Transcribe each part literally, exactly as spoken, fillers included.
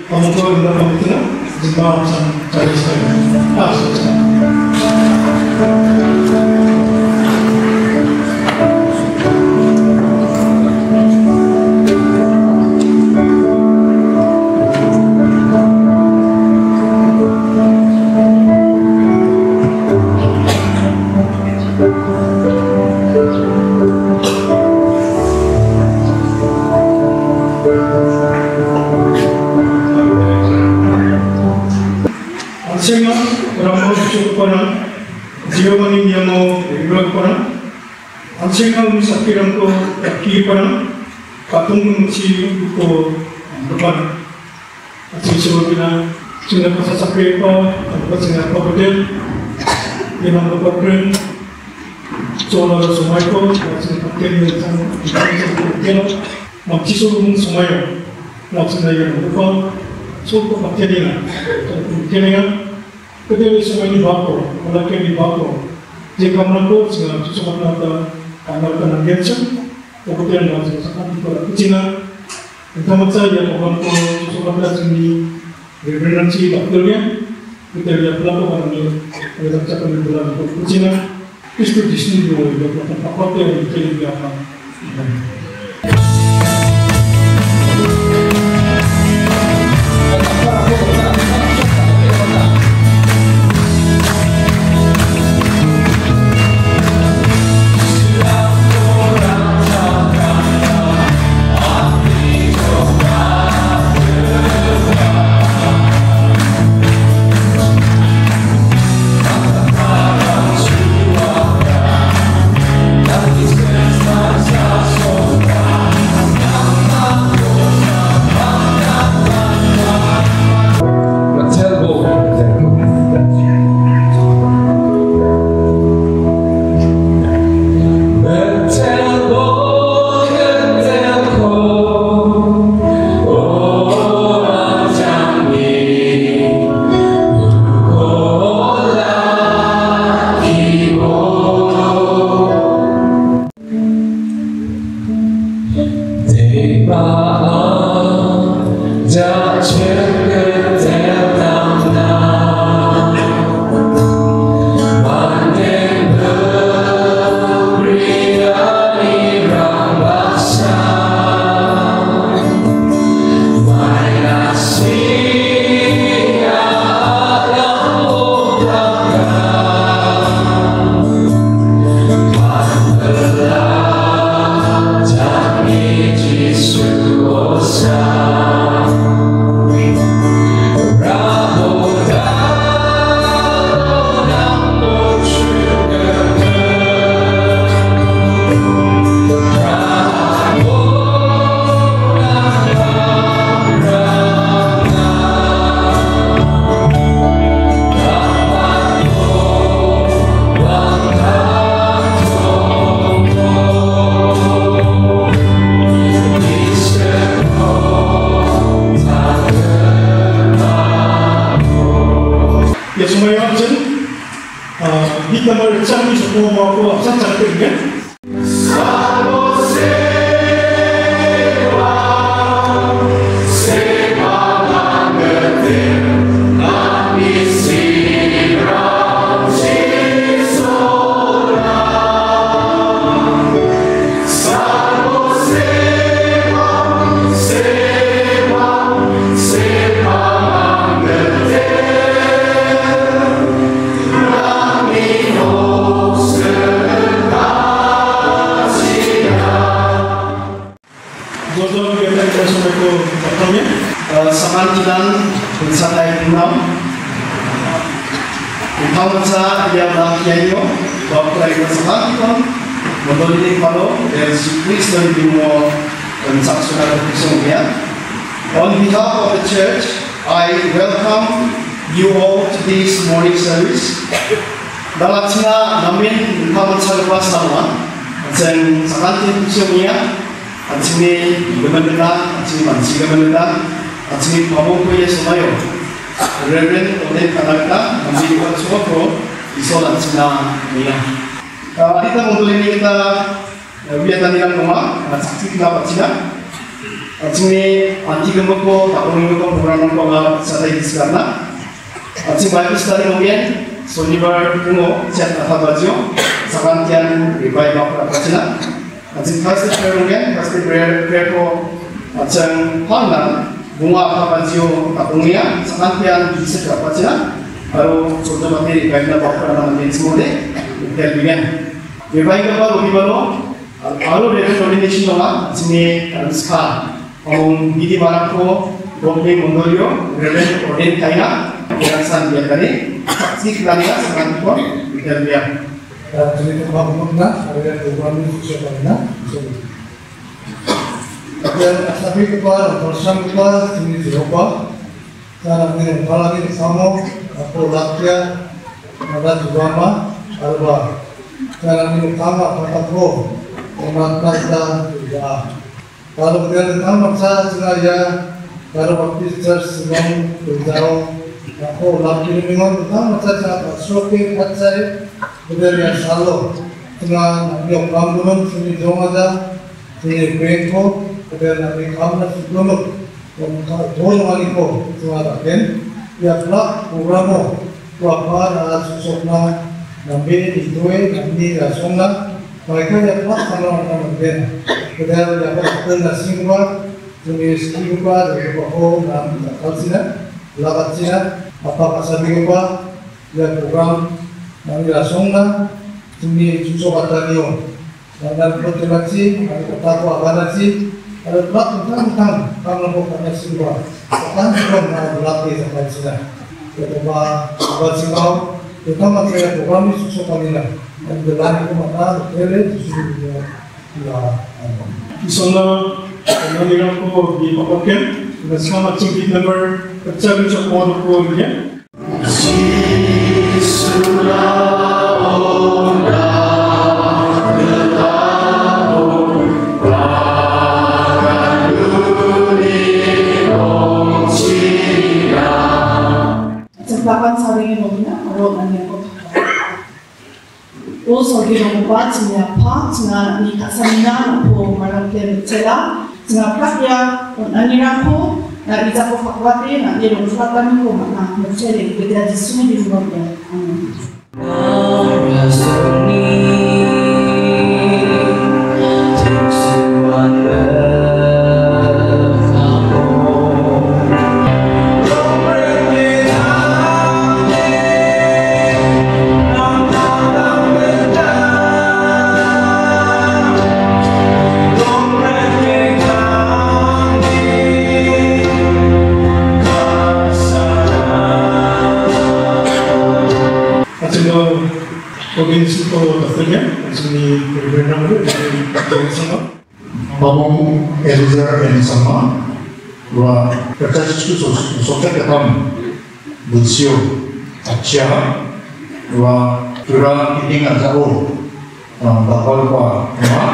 Pamutuan dan pamituan jemaat sampai sekali. Sehingga orang mau cukup orang, jiwa ini dia mau bergerak orang. Sehingga misal kiram ko kaki orang, patung mesti ko depan. Asyik sebab kita sehingga pasal sampai apa, apa sehingga apa betul, dia nak berperan. Soal semua itu, sehingga pakai yang sang kita macam suruh semua yang langsung dari yang depan, suruh pakai dia, pakai dia. Ketika semua ini bako, malaki ini bako. Jika melakukan segala sesuatu nata kamar kanan gensen, kemudian langsung sangat dibuat kecina. Entah saja orang ko sesuatu nata sini referensi dokternya, kita lihat pelaku ini ada cakap di dalam kecina. Itu di sini dulu ada apa yang kita lihat. Ya semua yang macam kita macam ni semua mau apa sahaja kan? Samantinan bersantai enam, utama sa yang nakianyo, waktu lagi bersamantinan, mendolik kalau dari Kristo itu mau mensaksikan kebesarannya. On behalf of the church, I welcome you all to this morning service. Dalam sana namin utama sa kebesaran, dan samantinan kebesarannya, atsini berbeda, atsini manusia berbeda. Atsini pamong ko yes mayo. Reverend Oden Kanaka, nanti juga semua pro isolat sena niya. Kita mengulini kita biatan dengan rumah, saksi kita pacina. Atsing anti gemuk ko, takong gemuk ko program ko nga sa tayo diskarna. Atsing Bible study mungkin Sonibar kuno chat athabajyo sakantian revive up rapachina. Atsing first prayer mungkin first prayer prayer ko atsing hangna bunga athabajyo takongnya sakantian bisa rapachina. Baru contoh materi revive na bakal na materi semua terbigan. Revive apa lebih baru? Kalau dari ordination nama sini sekarang. Om Gidi Marako, Gombe Mondolio, Reverend Orden Kaina, Kerasan Biakari, Saksi Kelania, Sangat Pon, dan Biak. Jadi tempat umumnya ada program sosial lainnya. Dan tapi kepada bersama kita ini siapa? Saya ingin kalau lagi sama aku lakia ada juga mah alba. Saya ingin sama kataku umat kita juga. Kalau kita tahu maksa sengaja kalau waktu church sedang berjauh aku lagi minum tahu maksa sangat shocking hati benar ya selalu dengan yang kamu sini jauh ada sini bengko benar nanti kamu sebelum yang jauh lagi ko semua kan ya kelak programmu apa ada susukna nabi itu nabi rasungna mereka ya kelak sama orang kan Kedai dapat tengah singwa, jenis singwa dari bawah nam kalsina, lakat sina, apa pasal singwa, ya program nami rasongna, jenis susu batalio, dan potensi, ada kataku aganasi, ada plat tentang tentang kamu bukannya singwa, kan belum ada berlatih sampai sini. Kedua abad singau, terutama saya program susu kalina, dan berlari ke mana, terus susu ya. Isola nanirang ko di papaken na sama ating gate number pagsabi sa kuwano ko niya. Sebakan saringin mo na, araw na niya ko. Also gino ba siya pa nga ni kasamina po malaki sila nga prakya kung anira po na isa po pakwate na dilo sulatan ko mga mutele bigla disuni din mo ya Provinsi ko katanya, sini berbeda dari yang sama. Pamong Eliezer and sama, wa kerja susu sosial ketam, bunsio, accia, wa curang ini jauh, bakal waema,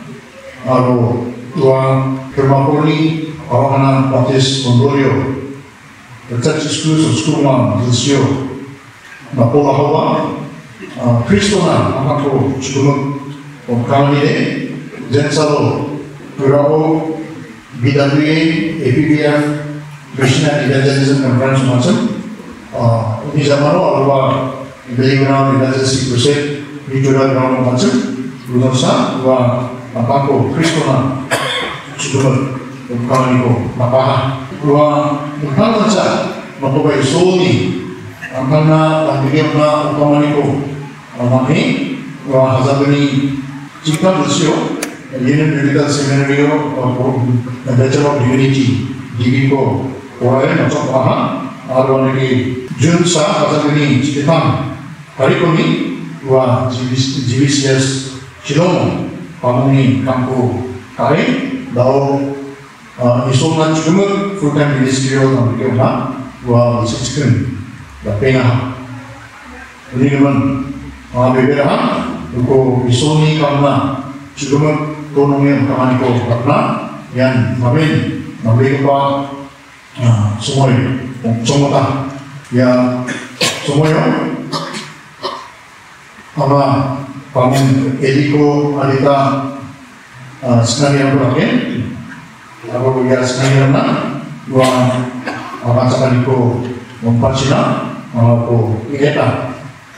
aro wa permapoli orang baptis Mongolia, kerja susu susu ma bunsio, napola hawa. Kristona aku sebelum kami ini jensalo berapa bidang ini A P B F Krishna Evangelism Conference macam ini zaman lo apa beliau evangelisasi proses di juga ground macam lusa wa aku Kristona sebelum kami ini apa wa bukan saja mempunyai soni karena beliau na kami ini Amani, wah hazabani jika bersio, ini medical seminary atau Bachelor of Divinity, degree ko, orang macam apa? Ada lagi junsa hazabani Stefan, hari kami wah jiwis jiwisias Shilomo, pamuni kampu kare, dao isoman cuma full time ministry orang mereka wah bisniskan, berpengaruh. Ini teman. Beberapa untuk isoni karena juga ekonomi kami ko karena yang kami memberikan semua semua ya semua apa kami ediko alita sekarang yang berakhir Ako ya sekarang na dua orang sekali ko mempercina aku kita.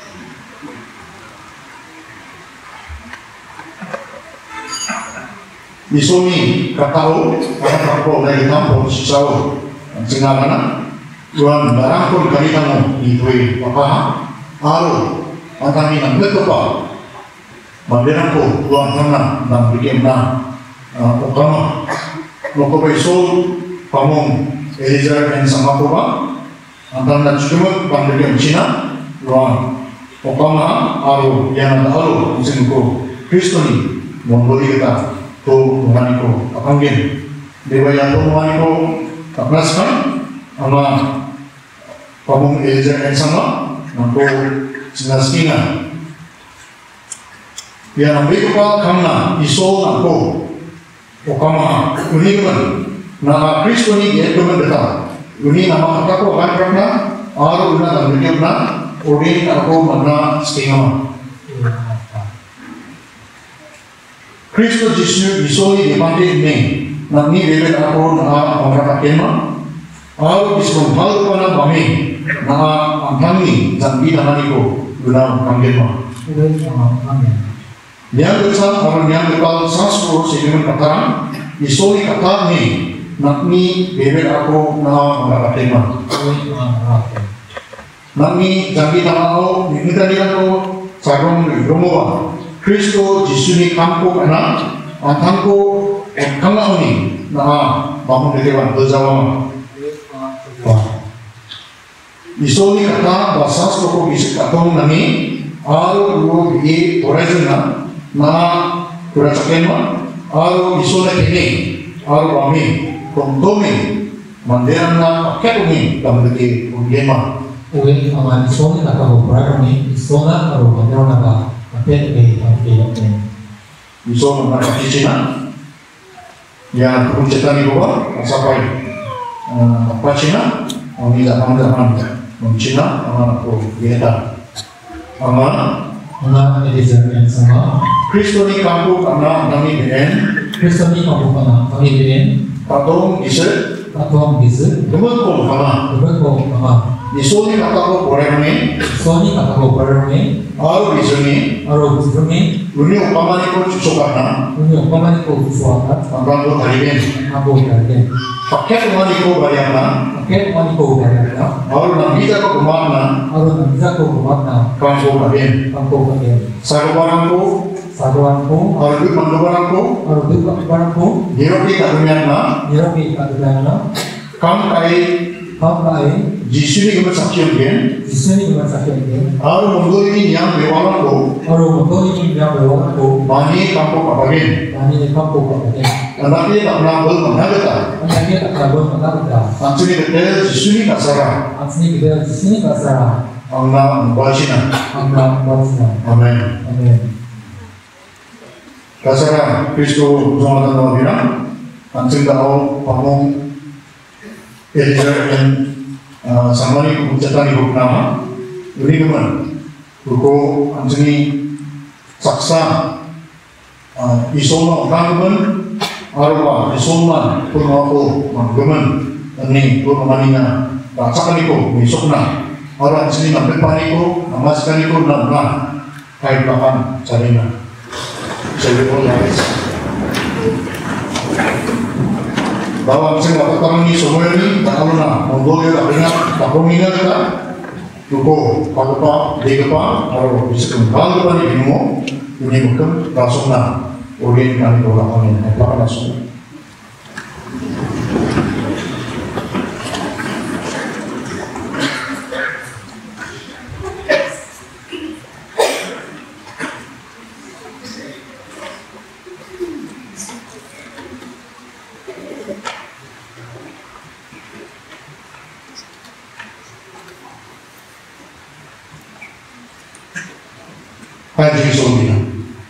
Di sini katau akan aku dari kampung sisau sehingga mana tuan barang pun kali kamu itu apa aru antara ini nak berapa Mandiran ko tuan kana nang bikin na utama loko besol pamong Elizabeth dan sama ko ba antara na cuma bandiran Cina tuan utama aru yang ada aru musim ko Kristo ni membeli kita to mengani ko apangin dewa yang to mengani ko kaplaskan ama pamong Elizabeth dan sama nako sinasinga ya nambi ko kamna iso nako okama uniman na Kristo ni yeto mendeta uni nama kata ko akan prakna aru una nambi na ori ako mana stingama Kristo Yesus iso ni depande ne nami bebe ako na orang kema aru iso hal ko na bami na antami zambi namani ko guna kangema amen. Yang besar orang yang bekal sasro sehingga kataran isoi kata ni nakni bebe aku na mga tema nakni jangi tamao minta dia ko sarong romowa Kristo Yesus ni kampo kana antangko ekama ni na bangun dewan berjawab isoi kata bahasa sasro ko bisik katong nani aru dua di horizon na kurasakenma aru isole kene aru ami kontome manderan na paketumi damdeki ungema uwe ama isole na ka hobraroni isola aru manderan na ka paketumi damdeki isole na pakicina ya kuncetani goba sampai pakicina ami da mandaran mencina ama ko yeta ama ama Elizabeth yang sama Kristo ni kampu karena kami beren Kristo ni kampu karena kami beren patong ise patong ise gemuk ko kama gemuk ko kama iso ni kata ko boreme iso ni kata ko boreme aru iso ni aru iso ni uni upama ni ko susukana uni upama ni ko susukana angkang ko hariben aku hariben paket umani ko bayana paket umani ko bayana aru nambita ko kumana aru nambita ko kumana kangko kaben kangko kaben sarubaran ko sarubaranku aru duk mandubaran ko aru duk mandubaranku niropi kadunyana niropi kadunyana kam kai kam kai Yesus ni kemat saksian gen Yesus ni kemat saksian gen aru mundur ini yang bewalan ko aru mundur ini yang bewalan ko mani kampo kabagen mani kampo kabagen anaknya tak pernah bermenagata anaknya tak pernah bermenagata Ansini kete Yesus ni kasara Ansini kete Yesus ni kasara angna mbashina angna mbashina amen amen kasara Kristo Tuhan dan Wabina ansing dao pamong Elizabeth dan samani kucetani huknama ini teman ruko ansini saksa isono kangben arwa isoman purwako manggemen ini purwamanina raksakaniko misokna orang sini nampak paniko namaskaniko namna kai belakang carina saya boleh bahwa saya dapat tangan ini semua ini tak tahu na monggo ya dengan tak peminat kita ruko pakupa degepa atau bisa kembali kepada ilmu ini bukan langsung na Ulin kami berlakukan ini, apa langsung? Haji Solina.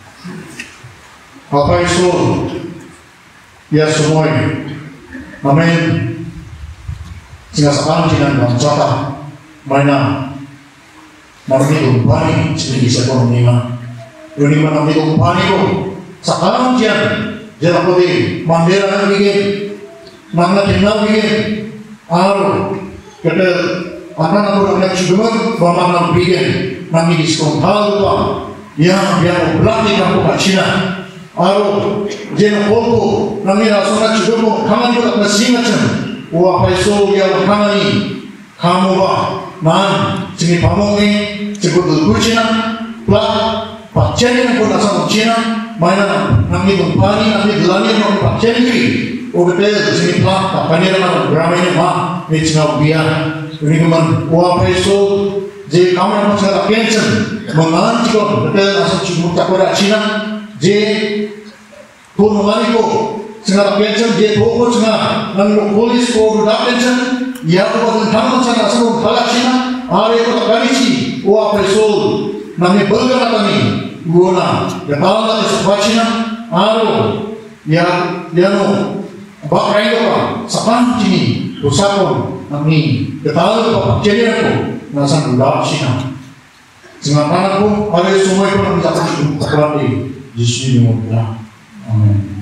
Apa itu? Ya semuanya. Amin. Sehingga sekarang jangan bangsa mana namanya tumpani sini bisa kononima. Ini mana namanya tumpani ko. Sekarang jangan jangan boleh mandera lagi. Nangna kenal bikin, aro kita akan aku nak cuma bagaimana bikin, nanti diskon hal apa yang yang berarti kamu kat Cina, aro jenak pokok, nanti rasanya cuma kamu juga masih macam, wah paiso yang kamu ni, kamu bah, man, sini pamong ni, sebut dulu Cina, plat, pacar yang pun asal Cina, mana nanti bumpani, nanti gelani nanti pacar ni. O betul, sini plat, tak pandai nak beramai ni mah, ni cakap biar, ini keman, wah paiso, je kamu yang macam tak cancel, menganti kau betul asal cuma tak pada Cina, je pun menganti kau, cakap tak cancel, je pokok cakap, nanti polis kau tak cancel, ya kau betul kamu macam asal kalau Cina, hari kau tak kali si, wah paiso, nanti bergerak ni, guna, ya tahu tak sebab Cina, aro, ya, ya no. Bak kain apa? Sapan cini, usapon, nami, ketahui apa? Jadi aku nasan udah Cina. Sengatan aku ada semua itu nak mencapai itu terlalu di sini mudah. Amin.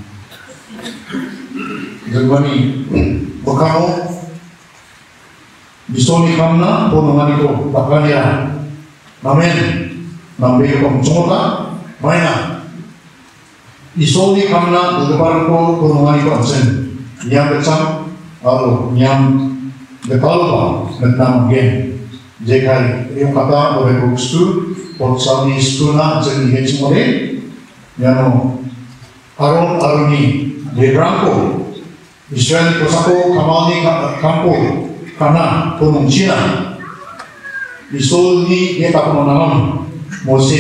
Jadi berkamu bisoni kamna pun menganiku bahkan ya. Amin. Nambil kamu semua mana? Bisoni kamna depan ko pun menganiku absen. Yang kecam, lalu yang betul tentang game. Jika yang kata oleh buksu, porsani stuna jadi hecimore, yang aron aroni derangko, Israel kosako kamali kampo, karena punung Cina, Isol ni dia tak menanam Mose,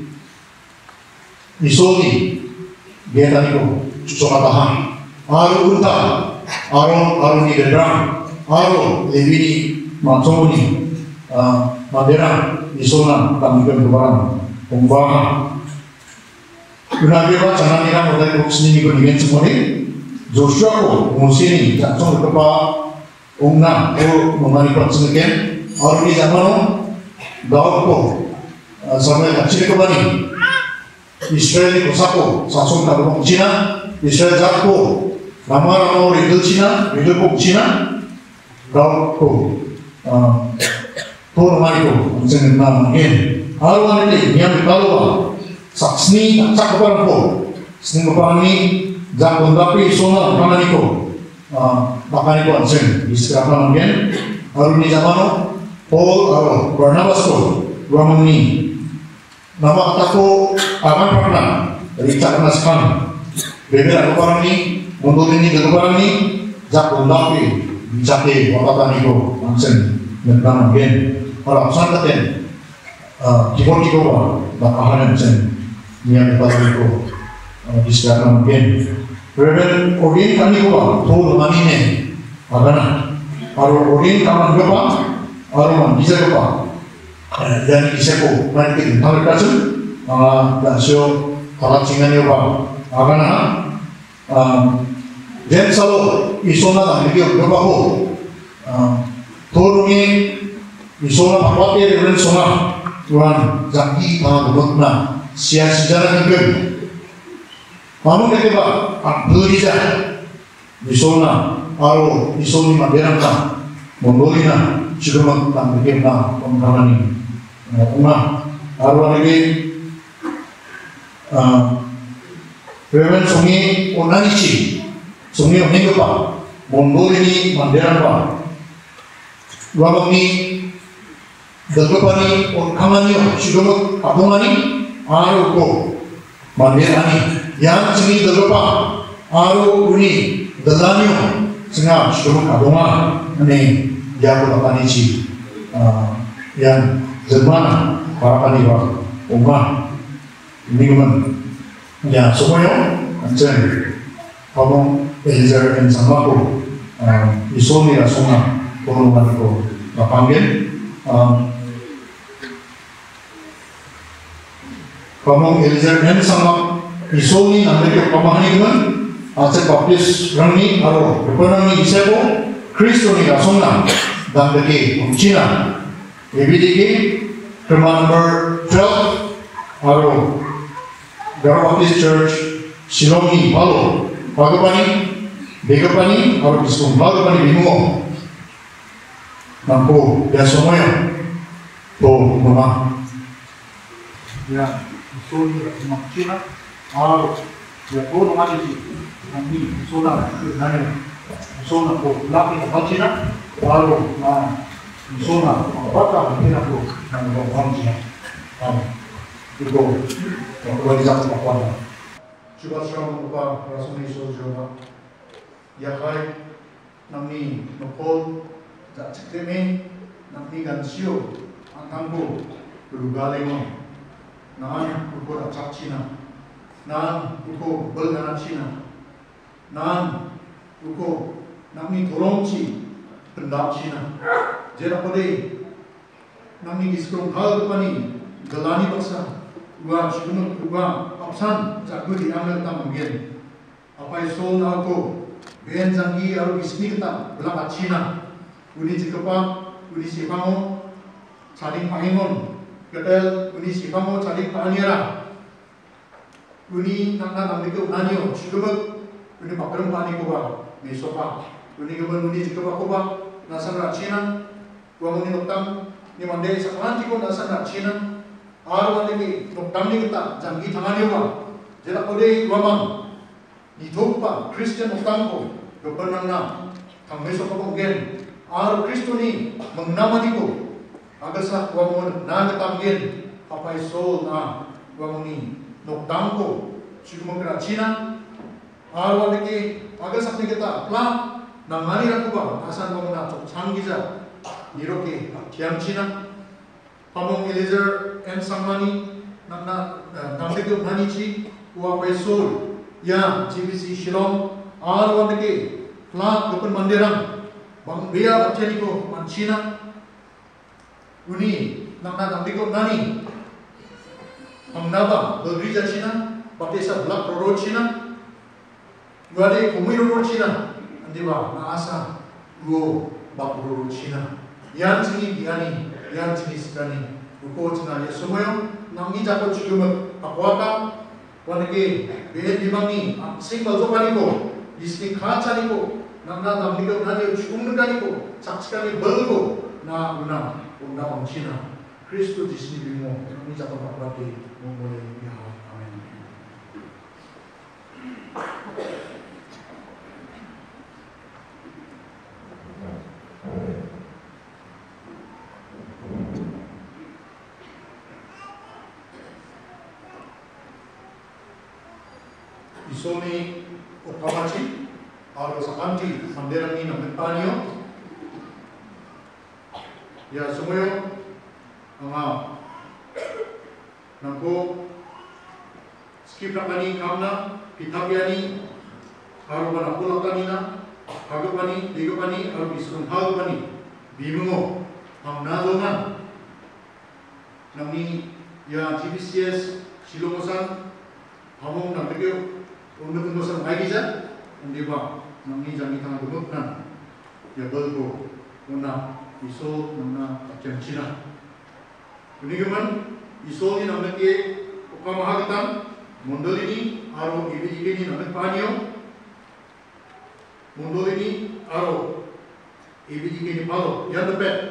Isol ni dia tadi ko susah tahan. Aro unta, aro aro ni derang, aro lebih macam ni, madera, isona, kami berbarang, pembangan. Kenapa dia jangan ni kan mulai kursus ni kau dengan semua ni, Joshua ko musim ni jatuh ke bawah, ungna ko memari kursus ni, aro ni zaman gaul ko sampai kecil ke bani, Israel ni kosako, sasung tak berapa Cina, Israel jatuh. Lama-lama riddle Cina, riddle kok Cina, gaul ko, pun mari ko, macam nama ni. Aluan ini, yang berlalu, saksni tak kepada ko, seni kepada ni, jangan tapi soal kepada ni ko, bahkan ko macam istilah ni. Aluan ini zaman Paul, aluan Barnabas ko, Ramon ni, nama kata ko akan pernah, Richard Naskan, berbeza kepada ni. Untuk ini kedepan ini, jak undapi, jati wakatan itu, langsung tentang gen. Kalau pesan tadi, kibor kibor, bakalan macam yang kita itu di sekarang gen. Kemudian organ kami juga, tuh mani ni, agana. Kalau organ kami juga, orang bisa juga, dan bisa ko, nanti kita kasih, dan so kalau cingan juga, agana. Dan selalu isona dah lebih berapa turunnya isona pakai dengan isona tuan jaki tangan bermakna sia sejarah juga. Kamu kata apa? Beriza isona aro isoni maderan tak mondolina juga tak berkena pemakaman ini. Uma aro lagi Reven sungi onanichi, sungi oneng apa, mondol ini manderan apa, wabang ni, dalgapa ni on kamani o, sudah abungan ni, aro ko, manderan ni, yang sungi dalgapa, aro uni, dalani o, sungai sudah abungan, ni, yang ko kapanichi, yang zaman para paniwa, umah, ini kan. Ya, semuanya macam kamu Eliezer dan sama aku isoni rasuna pengulangan aku panggil kamu Eliezer dan sama isoni nanti ke pemahami kan aset baptis rani atau berpenani isebo Kristo ni rasuna dan bagi Cina lebih tinggi firman number twelve atau Garden Baptist Church, Silongi, Palo, Pagapani, Bego pani harus disumpah pani bingung. Nampu ya semuanya. To mana? Ya, usul sama Cina, ah, ya pun mana sih? Kami usul nak, nanya, usul nak pun laki nak Cina, baru nah usul nak apa kita pun nak orang Cina, ah, itu yang boleh dijawab apa? Coba sekarang buka Rasul Yesus juga. Ya kai, nami nopol, tak cekreme, nami gansio, angkangku, berugalemo, nan ukur acak Cina, nan ukur belgana Cina, nan ukur nami tolongci, pendap Cina. Jera pada nami diskrom hal pani, gelani bangsa, gua cuma gua absan, jago di ambil tam mungkin. Apa isul aku? Ben zangi aru bismi kita belaka Cina. Uni jikepa, uni sipango, saling pahingon. Kedel uni sipango saling pahanira. Uni nangna namdike unanio, cikebek. Uni pakrem pani kuba, mesopa. Uni keban uni jikepa kuba, nasan rak Cina. Gua muni noktam, ni mandai sakalan jiko nasan rak Cina. Aru mandai noktam ni kita, jangi tanganio ba. Jelak kode wamang. Di topa Kristen utangko kebenang na kang besok ko gen ar Kristo ni mengnamani ko agaslah wamon na ngatanggen apa iso na wamoni nokdang ko sigmo kra Cina ar walike agasah ni kita pla namani ra ko ba asan wamona chok changgija iroke kiam Cina pamong Eliezer and Samani namna namde ko nani chi wa iso ya G B C Shillong ar wandake flat open mandiram bang biya bachani ko man Cina uni nangna namdiko nani pangnaba belrija Cina batesa blak roro Cina guade kumui roro Cina andiba na asa go bak roro Cina yan sini diani yan sini sekani uko Cina ya semuanya nangi jakot cukup akwaka wanake behen dimangi single zopani ko disni khachani ko namna namdiko nani umnugani ko sakskani belgo na una una pangchina Kristo disni bimo ni jakot akwati mongole ya amen. Isoni ukamachi aro sakanti manderani nametanio ya semuanya anga nangko skiprakani kamna pitabiani aro manapulakanina agapani digapani aro bisun hagapani bimungo amnadongan nami ya G B C S Shillongosan among nambigyo untuk urusan lagi saja, mendiba nangi jangan tengah duduk nan, ya belko, una iso nana macam Cina. Ini keman iso ni nampak ye, ukamahagatan, mondol ini aro ibi ibi ni nampak panio, mondol ini aro ibi ibi ni palo, yang dapat.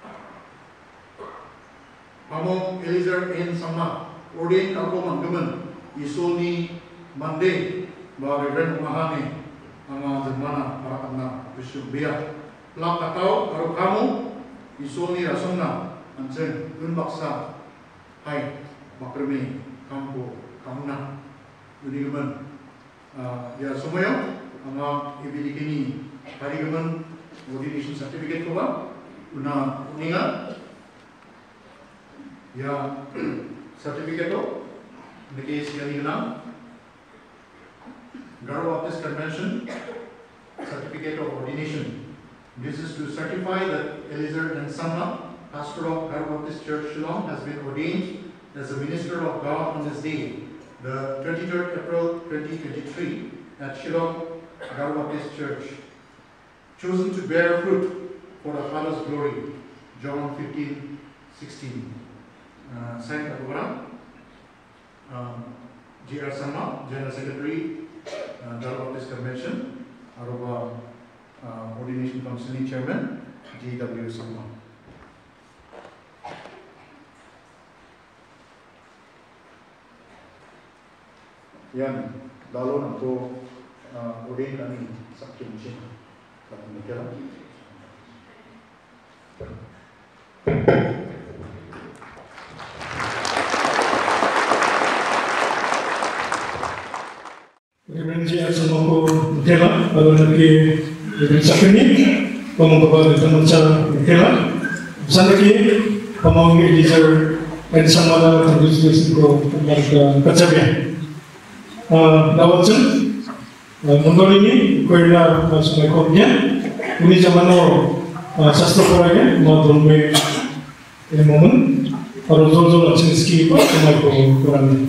Pamong Eliezer en sama, ordain kako manggaman, iso ni Monday, bahwa Reverend Mahane, ang Jermana para kena Bishop Bia, pelak katau baru kamu isoni rasona, ancen dun baksa, hai makremi kampo kamuna, ini gemen, ya semuanya, ang ibili kini hari gemen ordination certificate ko ba, una uninga, ya certificate ko, niki siya nilang. Garo Baptist Convention Certificate of Ordination. This is to certify that Eliezer and Sanna, pastor of Garo Baptist Church Shillong, has been ordained as a minister of God on this day, the twenty-third April twenty twenty-three, at Shillong Garo Baptist Church, chosen to bear fruit for the Father's glory. John fifteen sixteen. Sign of G R Sanna, General Secretary, Uh, Garo Baptist Convention, Aruba uh, Ordination Council Chairman G W Sangma. Yan lalo na po uh, ulit kami sa kimsin at magkala. Referensi sama ko Michaela, kalau lagi di sakini, pembawa teman saya Michaela, sana lagi pemawang editor dan sama lah tulis-tulis ko mereka kacabia. Dawat sen, mundur ini koila masuk komnya, ini zaman orang sastra koranya, mau dorme ini momen, harus jauh-jauh senski sama ko korang.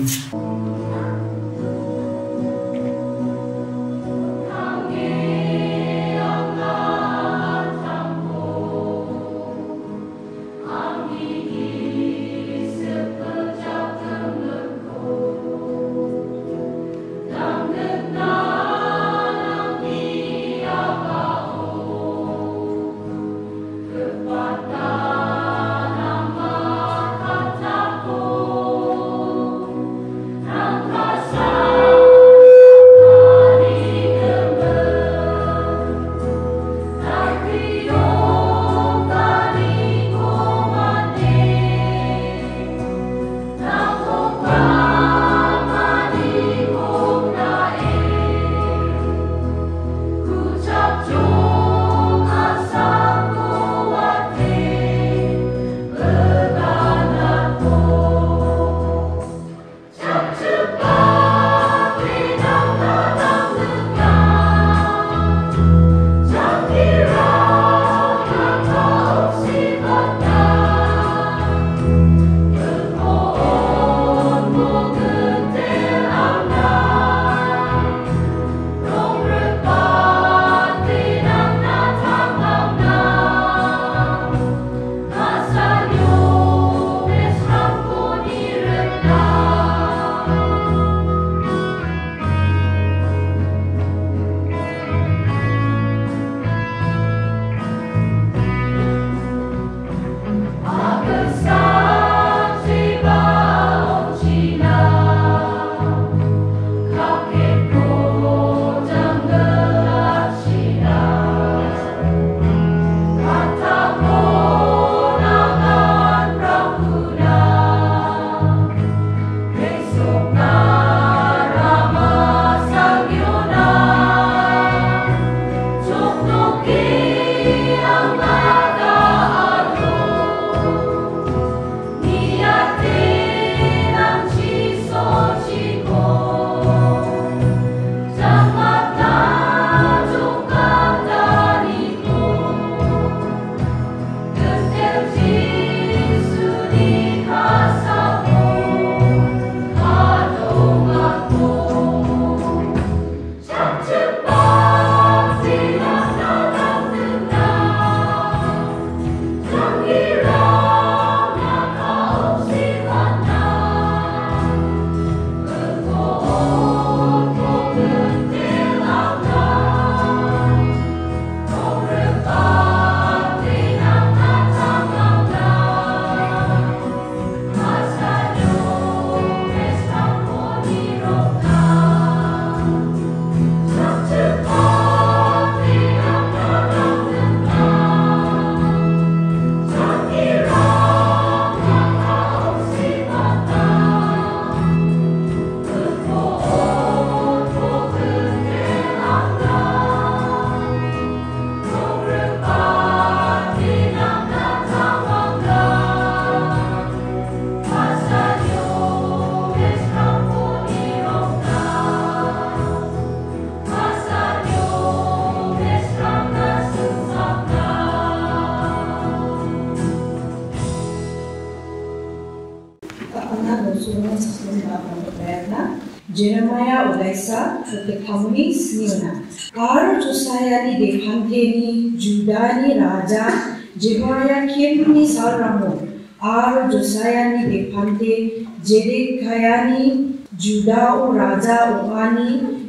Jeremiah Odaisa, Protekhamuni Sniona. Aro Josiah ni Dephanteni, Judani Raja, Jehoiakim ni Salramo. Aro Josiah ni Dephante, Zedekiah ni Juda o Raja o Ani,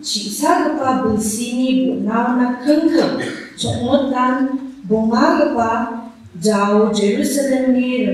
치사그파 불신이 나오나 킁킁 종못단 봉하그파 자오 제루살렘이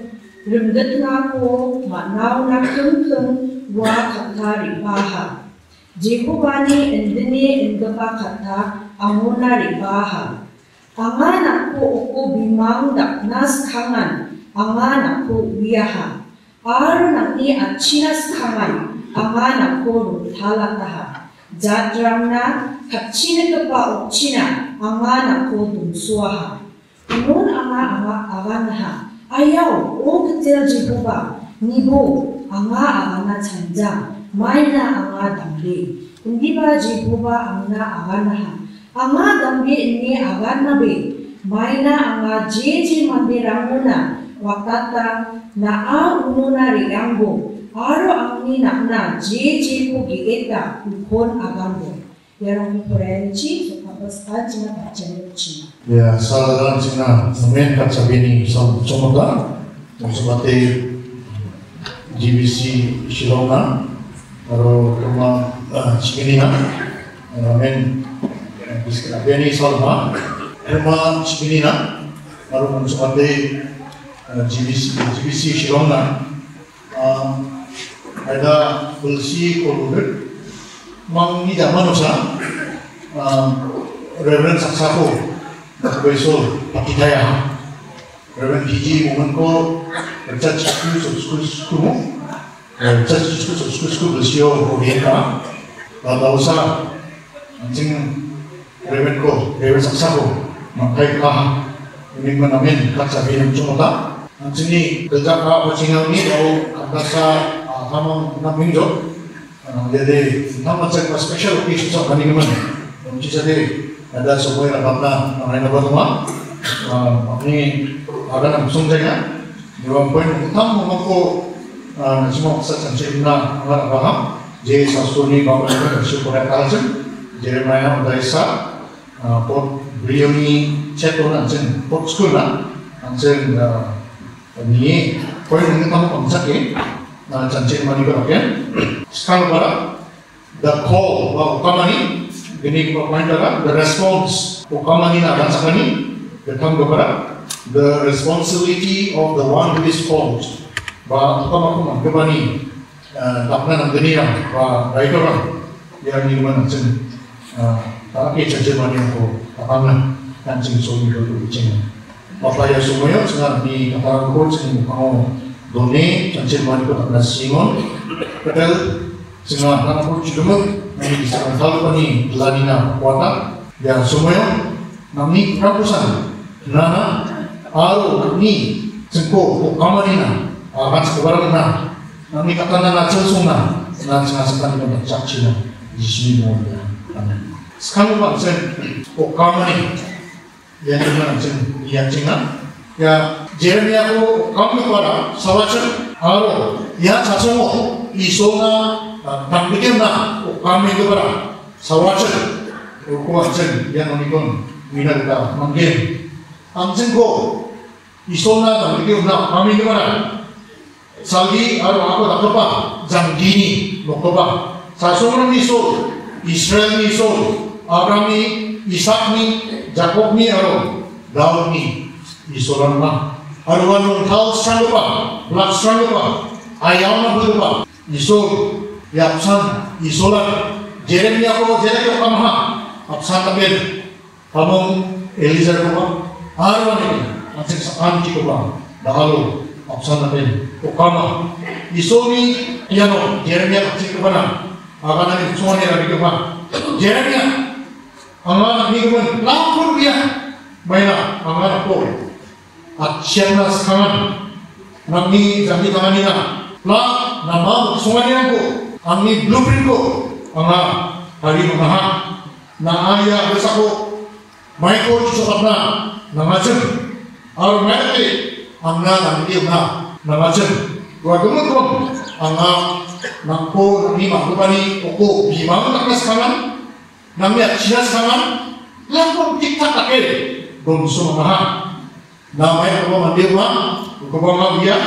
름긋나고 나오나 킁킁 와 카타리 바하 제호바니 엔드니 엔드바 카타 아모나리 바하 angana ko oko bimangda nas kangan angana ko wiyaha aro nangni achinas kangan angana ko ruthalataha jadramna kachine kapa ochina angana ko dumsuaha nun anga anga aganaha ayaw o ketel Jehova nibo anga agana chanja maina anga damri hindi ba Jehova anga aganaha anga dambi ini agar nabe maina anga jeje mande ramuna wakata na a ununa riangbo aro angni nakna jeje ko gieta ukon agambo yarang porenci sokabas kajina kachenci ya saudara cina semen kacabini sam comoda sebate G B C Shilonga aro rumah Cikini amen Beni Salma, Emma Chipinina, Marum Sumate, G B C Shilonga, ada Bulsi Kolubet, Mangi Damanusa, Reverend Saksako, Besol, Pakitaya, Reverend Gigi Momenko, Church School School, Church School School Bulsio Orienka, Lausa, Anjing Reverend ko, Reverend Saksako, mangkai kah ini menamin kacabi yang cuma tak. Anjini kerja kah pacingau ni atau kandasa tamang naming job. Jadi nama cek special occasion so kani keman. Mungkin jadi ada sebuah rapatna namanya apa tu mah? Ini ada nama sumbernya. Dua poin utama mengko semua kesan cerita orang paham. Jadi sasuni bawa mereka bersyukur kalajeng. Jeremiah Udaisa pot beliau ni ceton anjing pot school lah anjing ni poin ini kamu pemecah ke anjing mani berapa sekarang pada the call ukama ni ini poin adalah the response ukama ni nak bangsa ni datang kepada the responsibility of the one who is called bah ukama ukama kemani takna nak geni orang bah baik orang yang ni mana anjing Tapi cacat mana yang ko apangan kancing suami dulu cina. Bapak ya semuanya sekarang di katakan ko cina mau doni cacat mana ko tak nasingon. Padahal sekarang anak ko cuma nanti sekarang tahu ni ladina kuata yang semuanya nami rapusan nana aro ni cengko kamarina akan sekarang na nami kata nana celsuna nana sekarang sekarang cak cina di sini mau dia. Sekarang macam ukama ni, yang mana macam yang cina, ya Jeremia ko kami pada sawajan, aro ya casomo isona tampilnya na ukami itu pada sawajan, ko macam yang nikon mina kita mungkin, macam ko isona tampilnya na kami itu pada sagi aro aku tak apa, jangkini lokaba, casomo ni so Israel ni so Abraham ni, Ishak ni, Jacob ni aro, Daud ni, isolan mah. Aruan nung thal strang lupa, black strang lupa, ayam na lupa, isol, yapsan, isolan. Jeremia ko, Jeremia ko kamaha, apsan tabel, kamong Eliezer ko ba, aruan ni, ancing saan ki ko ba, dahalo, apsan tabel, ko kama. Isol ni, iyano, Jeremia ancing ko ba na, akan natin semua ni rabi ko ba, Jeremia. Anak ni kemudian lampun dia, mana anak ko, acian nas kangen, nami janji kangen ina, lah nama semua ni aku, angni blueprint ko, anak hari mengaha, na ayah besako, mai ko cucuk na, nangacem, aru mai te, angna nanti na, nangacem, dua gemuk kom, anak nangko nami makupani, oko bimang nak nas kangen. Namanya sias kangen, langsung kita tak ada, bungsu mahal. Namanya apa mandir mah, ukubang mau dia.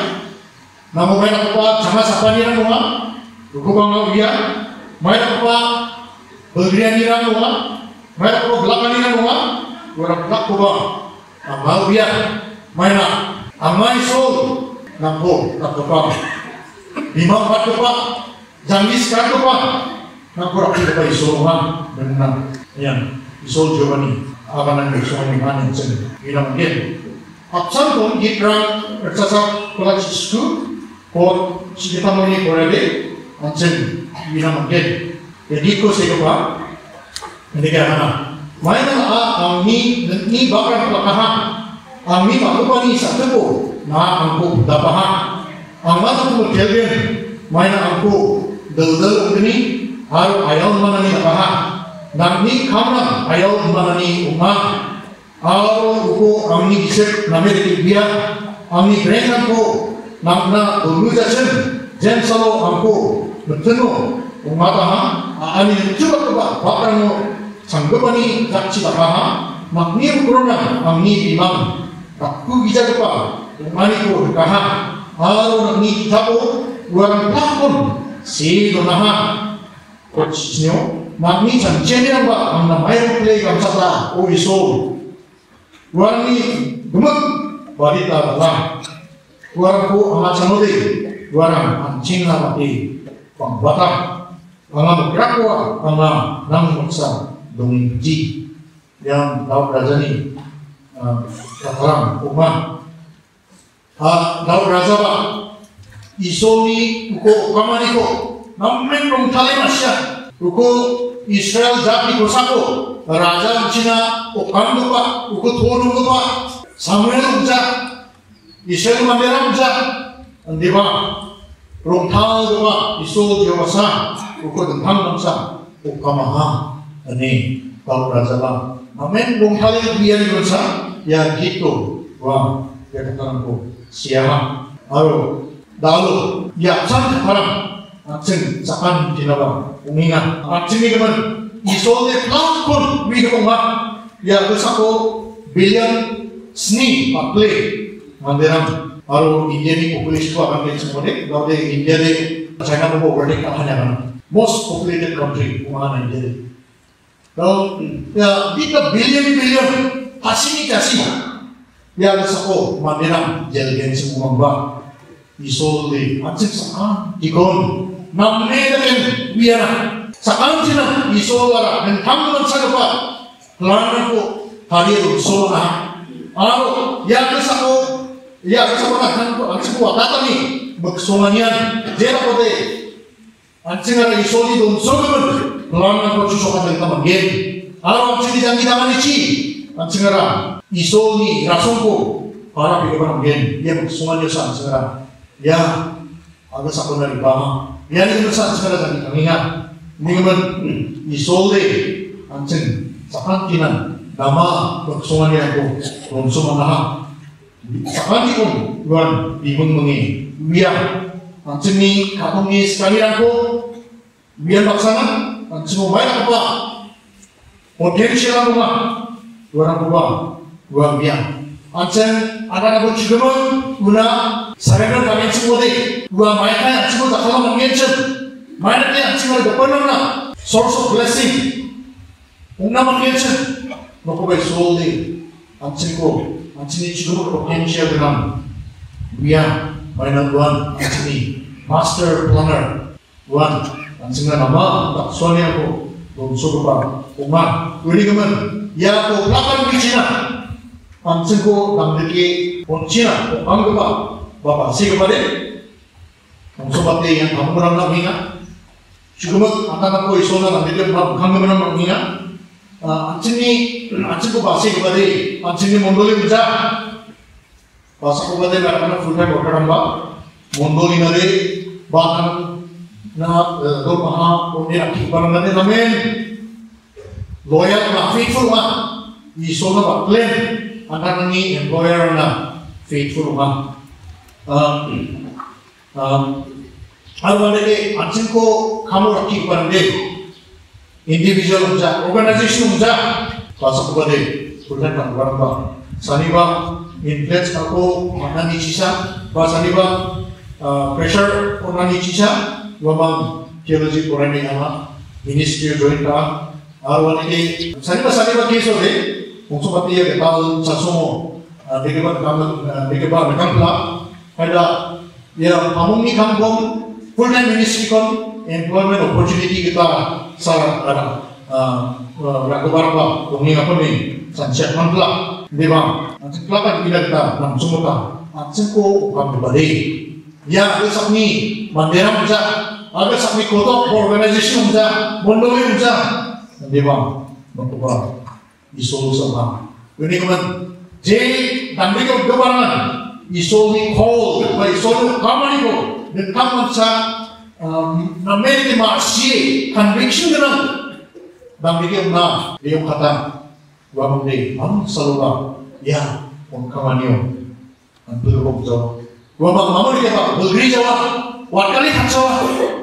Namanya apa? Jangan siapa ni orang mah, ukubang mau dia. Namanya apa? Bagian ni orang luar, mereka ko belakang ni orang luar, orang belak ko ba, amal biar, mana, amai sol, nampo, nampo lima empat ko pa, jangan sekarang ko pa, nampo rakyat ko pa isolman, benar, yan, isol Giovanni, akan ang isolman ni manin sen, ilang gen. Apsan pun gitrang ersasak college school, ko kita mo ni korede, ansen ilang gen. Jadi ko sa pa, hindi kaya na. May na ang ni ni bakal pelakahan, ang ni makupa ni sa tubo na ang ko dapahan. Ang mata ko kelgen, may na ang ko dal-dal ni haro ayaw man ni dapahan. Nang ni kamna ayaw man ni umah. Haro ko ang ni gisip na meriti biya, ang ni brengan ko nang na ulujasen, jen salo ang ko betuno umata ha. Ani coba coba bakal mo sanggupani kaci bakaha makni ukurna amni imam takku gija coba umani ko kaha haro nakni kitabo warang plakon si donaha kocnyo makni chanceni namba amna mayo play kamsata o iso warni gemuk barita dalam warang ko ama chanode warang ancing na mati pangbatang Pangam berakwa, pangam nang maksa dongji yang Daud Raja ni kataran umah. Ah Daud Raja ba isoni uko kamani ko namen rong thale masya uko Israel jati ko sako raja Cina ukam lupa uko thonu lupa Samuel uja Israel mandera uja andiba rong thal lupa iso diawasa uko tentang bangsa ukamaha ani Daud Raja bang amen dong kali biar bangsa ya gitu wah ya katakan ko siapa aro dalu ya san haram aceng sakan jinaba uminga aceng ni kaman isole plakon wi ko ma ya besako billion sni patle manderam aro India ni population ko akan semode gaude India de China ko overtake kahanya kan most populated country umana India. Now, ya kita billion billion kasih kasih ya besako mandiram jelgen semua bang isole acik sakan ikon namne dengan biara sakan cina isolara dan kamu sagapa pelana ko hari itu sola aro ya besako ya besako kan ko acik ko tata ni beksonganian jera kote Anjing ada isoli don sogemen, pelana ko cusokan dari taman gen. Aro anjing dijang kita manici, anjing ada isoli rasongko, para pikir taman gen. Dia bersungan jasa anjing ada. Ya, agak sakon dari bawah. Ya ini besar anjing ada jadi kami ingat. Ini kemen isoli anjing sakan kinan. Nama bersungan dia ko, don sungan aha. Sakan ikon luar bingung mengi, biar. Anjing ni katong ni sekali aku biar laksana anjing mau main apa potensial rumah dua orang buah dua biar anjing ada aku juga guna sarana kami semua deh dua main kan anjing tak kalau mengencet main ni anjing ada depan mana source of blessing ungna mengencet nopo baik soul deh anjing ko anjing ni juga potensial dengan biar Mainan Tuhan ini master planner Tuhan anjing nama tak soalnya aku bungsu apa umat ini kemen ya aku belakang di Cina anjing ko namdeki on Cina orang apa bapak si kepada bungsu bate yang kamu orang nak ingat juga anak aku isona namdeki bapak kamu orang nak ingat anjing ni anjing ko basi kepada anjing ni mondoli bisa Pasal kau betul nak full time worker amba, mondoli nade, bahkan na rumah punya akibat nade namen loyal na faithful ma, iso na ba plan, anak ni employer na faithful ma. Um, um, Alam nade, anjing ko kamu akibat nade, individual muda, organisation muda, pasal kau betul full time worker amba, saniba influence ako manani cisa bahasa niba pressure ko nani cisa wabang theology ko rin ama ministry join ka arwan ini sani ba sani ba keso de kung sumati ya ketal sasumo deke ba kam deke ba nakampla pada ya among ni kampong full time ministry kon employment opportunity kita sa ada rakubar ba kung ni apa ni sanjak mantla di ba anjing kan bila kita nang sumuta anjing ko kam bade ya besok ni bandera muda ada sakmi kotok organisasi muda mondoi muda di ba bapak isol sama ini kemen J dan mereka kebarangan isol ni call by isol kamari ko dan kamu sa namanya masih conviction dengan dan mereka na dia kata gua mende am salura ya on kamanio antu ko jo gua bang mamu dia pak beri jawab wakali kacau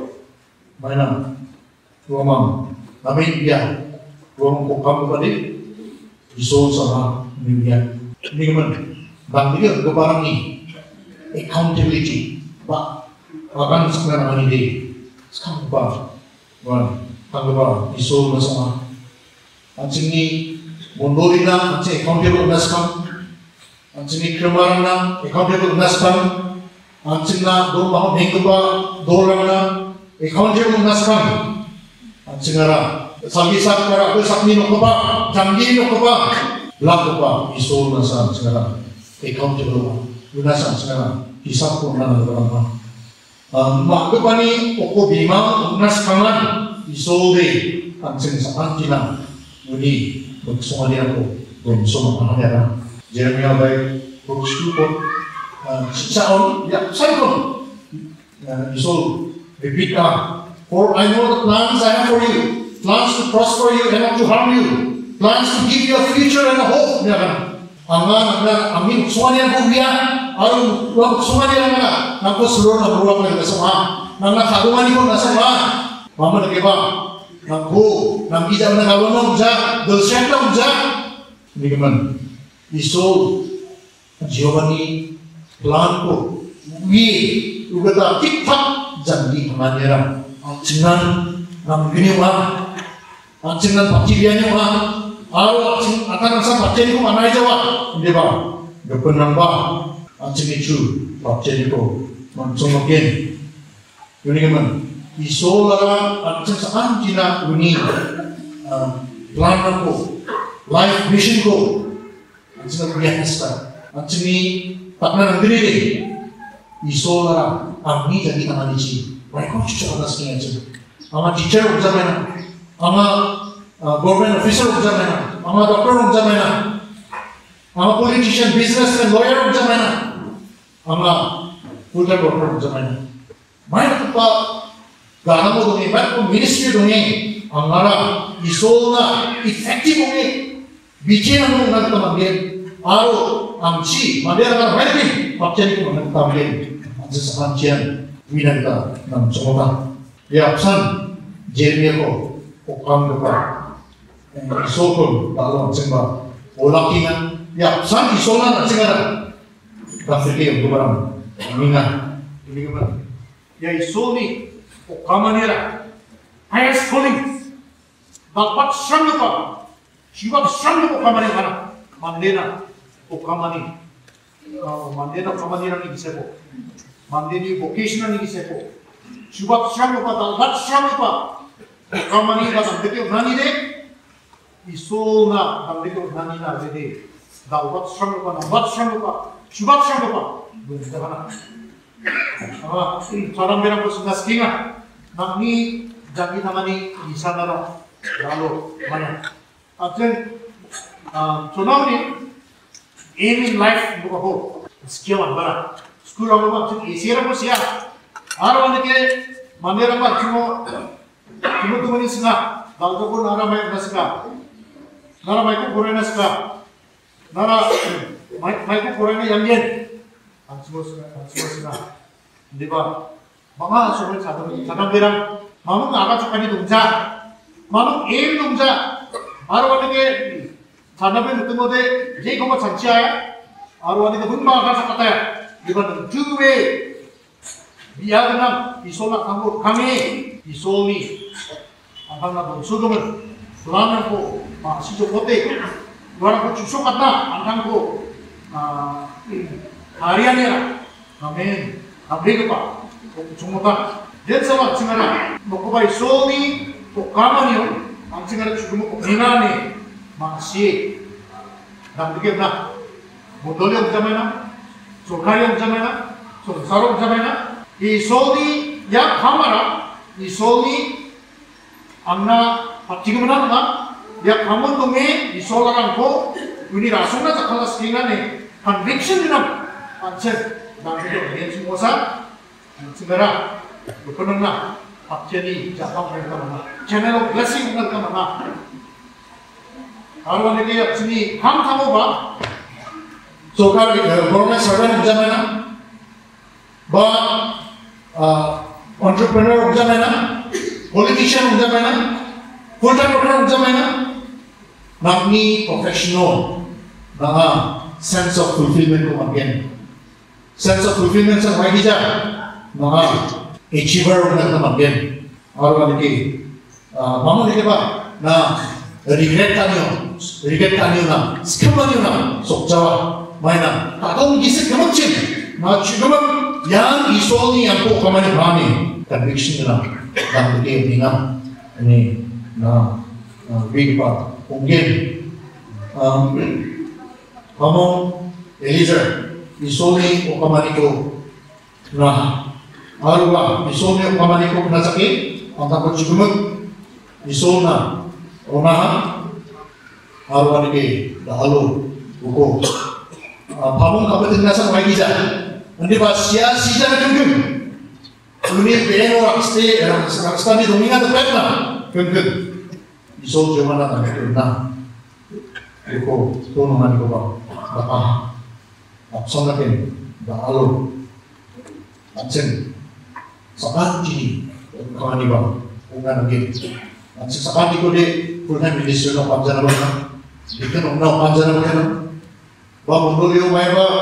mana gua mam tapi dia gua mau kamu tadi isol sama dunia ini gimana bang dia kebarang ni accountability pak akan sekarang ini sekarang pak gua tanggapan isol sama anjing ni mondori na anjing accountable nasbang anjing ni kemaran na accountable nasbang anjing na do mau hingga dorang na accountable nasbang anjing ara sagi sak kara ke sakni no koba jangi no koba la koba isol nasa sekarang accountable lunasan sekarang hisap pun na dorang mak kepani oko bima nas kangan isol de anjing sa antina muni berkesualian ko belum semua mahanya Jeremia baik bersyukur cicaon ya saya pun isol repeat for I know the plans I have for you plans to prosper you and not to harm you plans to give you a future and a hope ya kan angan angan amin kesualian ko dia aru kesualian na nako seluruh na beruang na sama nang nakagungan ko na sama mama nagiba nangku nang ija na galon ja del senta ja ni man iso Giovanni plan ko wi ugata tik tak janji manera ancingan nang gini wa ancingan pakiliannya wa aro akan asa pakili ko anai jawa di ba depan nang ba ancing itu pakili ko mancung again ini man iso lara ancing saan jina uni plan ko life vision ko ancing biasa ancing ni tak na nandiri de iso lara amni jadi tangan isi mereka cuci atas ni aja ama teacher ucapena ama government officer ucapena ama dokter ucapena ama politician businessman lawyer ucapena ama full time worker ucapena main apa gana mo dungi, ba't kung ministry dungi, ang ngara, isol na, effective dungi, bikin ang mga nagtamagin, aro, ang chi, mandira ka na helping, pakyan ko mga nagtamagin, ang sasakan siyan, winan ka ng sumuta. Yapsan, Jeremia ko, ukam ka pa, isol ko, talo ang simba, ulaki nga, yapsan, isol na, ang singara, kasi kayo, gumarang, amingan, hindi ka ba? Ya isol ni, kamanera highest calling dapat sanggup apa siapa sanggup kamanera mana mandena kamani mandena kamanera ni sepo mandeni vocational ni sepo siapa sanggup apa dapat sanggup apa kamani dapat betul nani de iso na betul nani na de dapat sanggup apa dapat sanggup apa siapa sanggup apa betul mana ah seorang berang bersudah sekinga Nami jangi namani bisa nara lalu mana? Aten so now ni aim in life buka ho sekian bara sekolah apa tu isi apa sih ya? Aru ane ke mana apa cuma cuma tu ni singa kalau tu nara mai naska nara mai ku korena naska nara mai mai ku korena yang yen cuma singa cuma singa diba Mama soal satu satu berang, mama agak cakap ni dongja, mama aim dongja, aru ane ke sana ber itu mode, jadi kamu sancia ya, aru ane ke pun agak cakap ya, di mana two way, biar kenam, isola kamu kami, isoli, ang na sugumul tulang ko masih pote luar ko cusuk kata ang ko harian ya amin abdi pa cumutan dia sama cingara mokobai soli pokaman yo ang cingara cukup minane masih dan begitu na modal yang jamena सरकारी जमाना संसारों जमाना इसोली या हमारा इसोली अन्ना पच्चीस मना ना या kamu तुम्हें इसोला को उन्हीं रासों ना चखला स्थिंगा ने conviction ना अंचल दांते जो ये semua sa segera bukan na paceni jatuh mereka mana channel of blessing mereka mana kalau nanti dia sini ham kamu ba so kalau government servant jamana ba entrepreneur jamana politician jamana full time worker jamana namni professional na sense of fulfillment ko magyan sense of fulfillment sa may hija na achiever na magyan aro nanti mamu dike ba na regret kanyo regret kanyo na scam kanyo na sokjawa Mainan, atau gisik kemacin, na cuma yang isoli yang ko kamane rami conviction na, dan dia dengan ini na big part mungkin kamu Eliezer isoli ko kamane ko na arwa isoli ko kamane ko na sakit, ang takot cuma isol na onahan arwa ni dahalo buko Pamung kabupaten nasa may gisa. Hindi ba siya siya na kung Uni peno rakste raksta ni dominga to petna. Kung iso jomana na ito na. Iko to naman ko ba. Baka option natin baalo. Atsen sakan ji kani ba ungan nagit. At sakan ko de full time minister ng Panjana ba. Dito no Panjana ba na. Ba mundulio may ba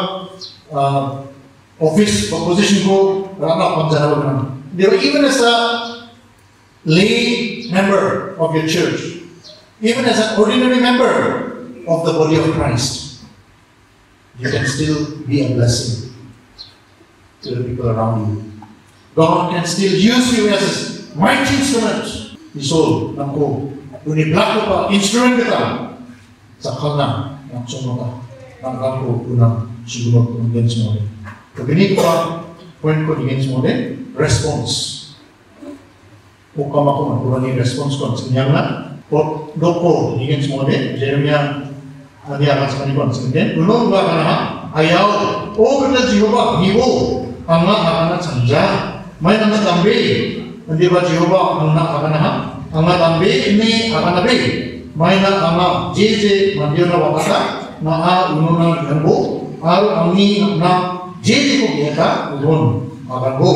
office position ko rana Panjana ba na. There even as a lay member of your church, even as an ordinary member of the body of Christ, you can still be a blessing to the people around you. God can still use you as a mighty instrument. Isol, nangko, uniblock ko pa, instrument kita sa kanya, ng sunod ka, ng ako unang siguro kung ganyan mo rin. Kabini ko pa, point ko ganyan mo rin, response. Kung kama ko man, kurang yung response ko, sinyang na, o doko, ganyan mo rin, Jeremiah, ano yan sa kanibang, sinigyan, unong ba ka na, ayaw, o kita Jehovah, hiwo, ang nga akanat sanja, may nangat ambi, hindi ba Jehovah ang nakakanahan? Ang natambi ini akan nabi. May na ama jeje mandiyo na wakasa na a uno na ganbo. Aro ang ni na jeje ko kiyata ulon akan bo.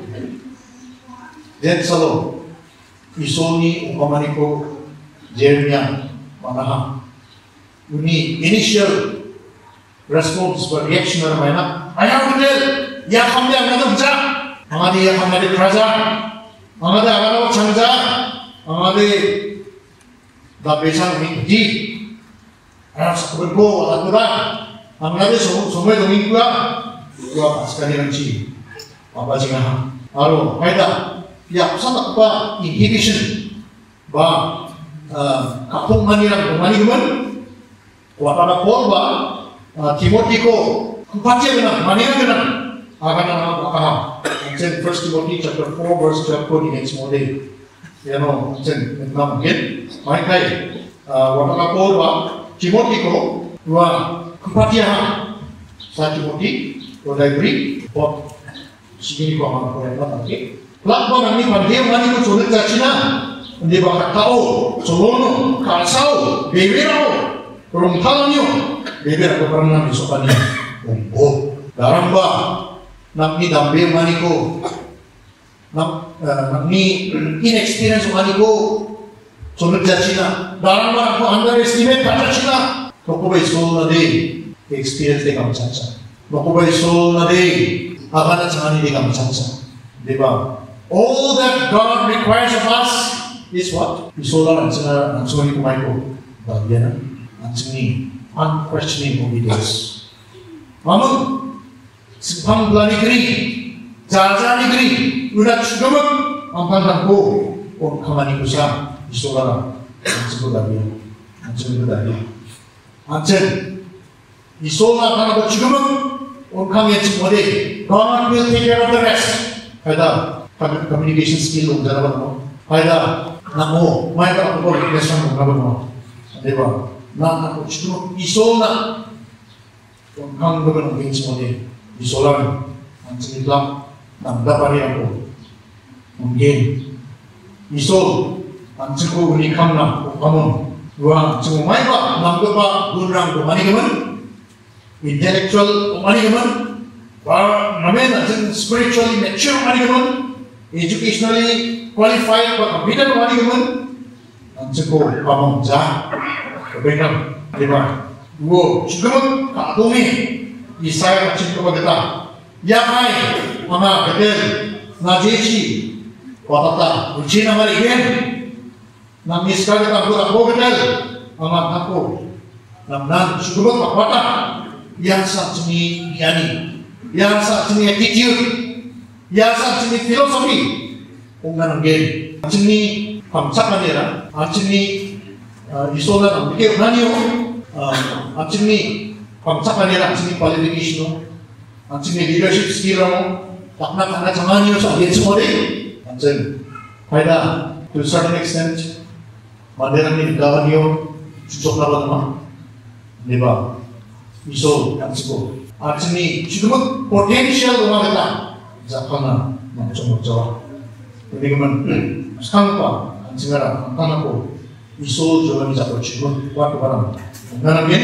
Then salo isoni ukamani ko Jeremiah manaha. Uni initial response or reaction na may na ayaw kudel ya kami ang nadamja. Ang adi ya kami di praja. Ang adi agaraw changja. Amade dapesan hindi anak sekolah ko aturan amade semua dongeng gua gua pas kali nanti apa sih nggak aro kaida ya sama apa inhibition ba kapung maniran mani guman kuatana korba Timothy ko kupatia benar maniran benar akan anak paham in First Timothy chapter four verse twelve ko di next model you know, jen, nam gen, mai kai, wakaka korba, Timothy ko, wa kupatia ha, sa Timothy, wa library, wa sigini ko ang ko na tadi. Lakba nang ni pandai mani ko sulit sa China, hindi ba katao, solono, kasao, bebera ko, kurung talanyo, bebera ko parang nang isokan niya, umbo, daramba, nang ni dambe mani ko. Nak ni inexperience mani ko sunod sa China. Darang man ako underestimate pa sa China. Makubay soul na day experience di kami sansa. Makubay soul na day akan at sangani di kami sansa. Diba? All that God requires of us is what? Isola ang sungay kumay ko. Bagyan ang sini unquestioning obedience. Mamang sipang negeri, jaja negeri, udah cukup ampang ko o kamani ko siya isola ang sungay bagyan. Ang sungay bagyan. Anjen isola kana ko cukup o kami cumode. God will take care of the rest. Kaya communication skill ng dalawa mo. Kaya namo, may ka ako lesson ng dalawa mo. Diba? Na ako cukup isola kung kang gawin ng gains mo din, isolan ang saglit lang ng dapari ako ng gain. Isol ang cukup unikam na kung kamon. Dua, cukup may ba ng gapa gunrang kumani gaman, intellectual kumani gaman, ba namin ang spiritually mature kumani gaman, educationally qualified pagkabitan kumani gaman, ang cukup kamon ja. Kebenaran, diba? Wo, cukup kadumi, Isaya macam kata, ya mai, mama kata, najeci, watata, uji nama ligen, nami sekali tak boleh aku kata, mama aku, namnan cukup apa yang saat ini giani, yang saat ini attitude, yang saat ini filosofi, unggan gen, macam ni pamsak mana, macam ni isola nam dikir naniyo, macam ni pamsak mana, macam ni qualification, macam ni leadership skill mo, tak nak nak jangan niyo sa agen semua deh, macam, kaya to a certain extent, madera ni gawan niyo, cucuk lawan mah, diba, isol yang cukup, macam ni cukup potential rumah kita, zakana macam macam, jadi kemen, sekarang apa, sekarang tanah ko. Iso juga bisa bercukup waktu barang. Mungkin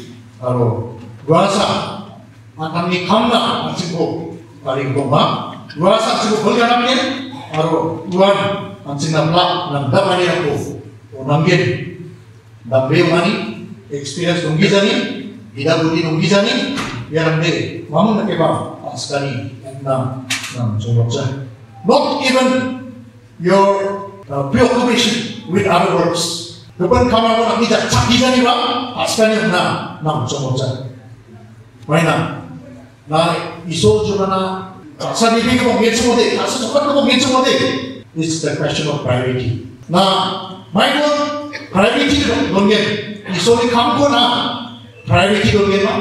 kalau guasa akan dikamla cukup paling bomba. Guasa cukup berjalannya. Kalau tuan ancing nampak nam damai aku. Mungkin damai mani experience nunggi jani, tidak budi nunggi jani. Yang nanti mamu nak kebab sekali nam nam cuma. Not even your uh, preoccupation with other works. Depan kamar mo nakita, sakita ni ba? Askan na, na, cuma-cuma. May na, na iso juga na, sa nibig mo gets mo din, sa sukat mo gets mo din. It's the question of priority. Na, may mo, priority doon yan. Iso ni kam ko na, priority doon yan ma.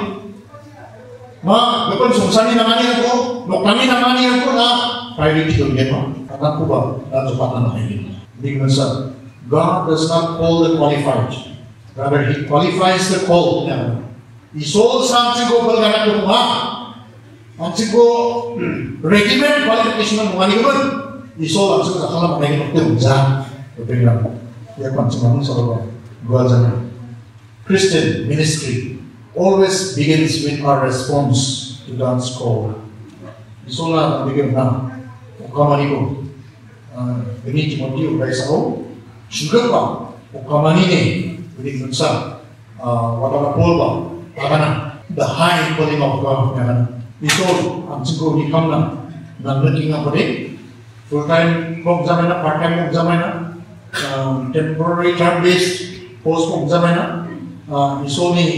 Ma, depan sungsani naman yan ko, nukami naman yan ko na, priority doon yan ma. Anak ko ba, na cepat anak ini. Hindi ko sa, God does not call the qualified. Rather, He qualifies the called. Isol sang cigo berganap ke rumah. Ang cigo regimen qualification ng mga niguman. Isol ang cigo akala mga niguman. Jangan. Berpindah. Ya kan cuma sahabat. Gua jangan. Christian ministry always begins with our response to God's call. Isol na ang bigyan na. Ukamanigo. Ini cuma dia guys aku. Juga pak, ukamani ni, jadi besar, wala polba, karena the high calling of God, kan? Itu anjingku ni kamna, dan lagi apa deh? Full time kok zaman part time kok zaman temporary term based post kok zaman iso ni,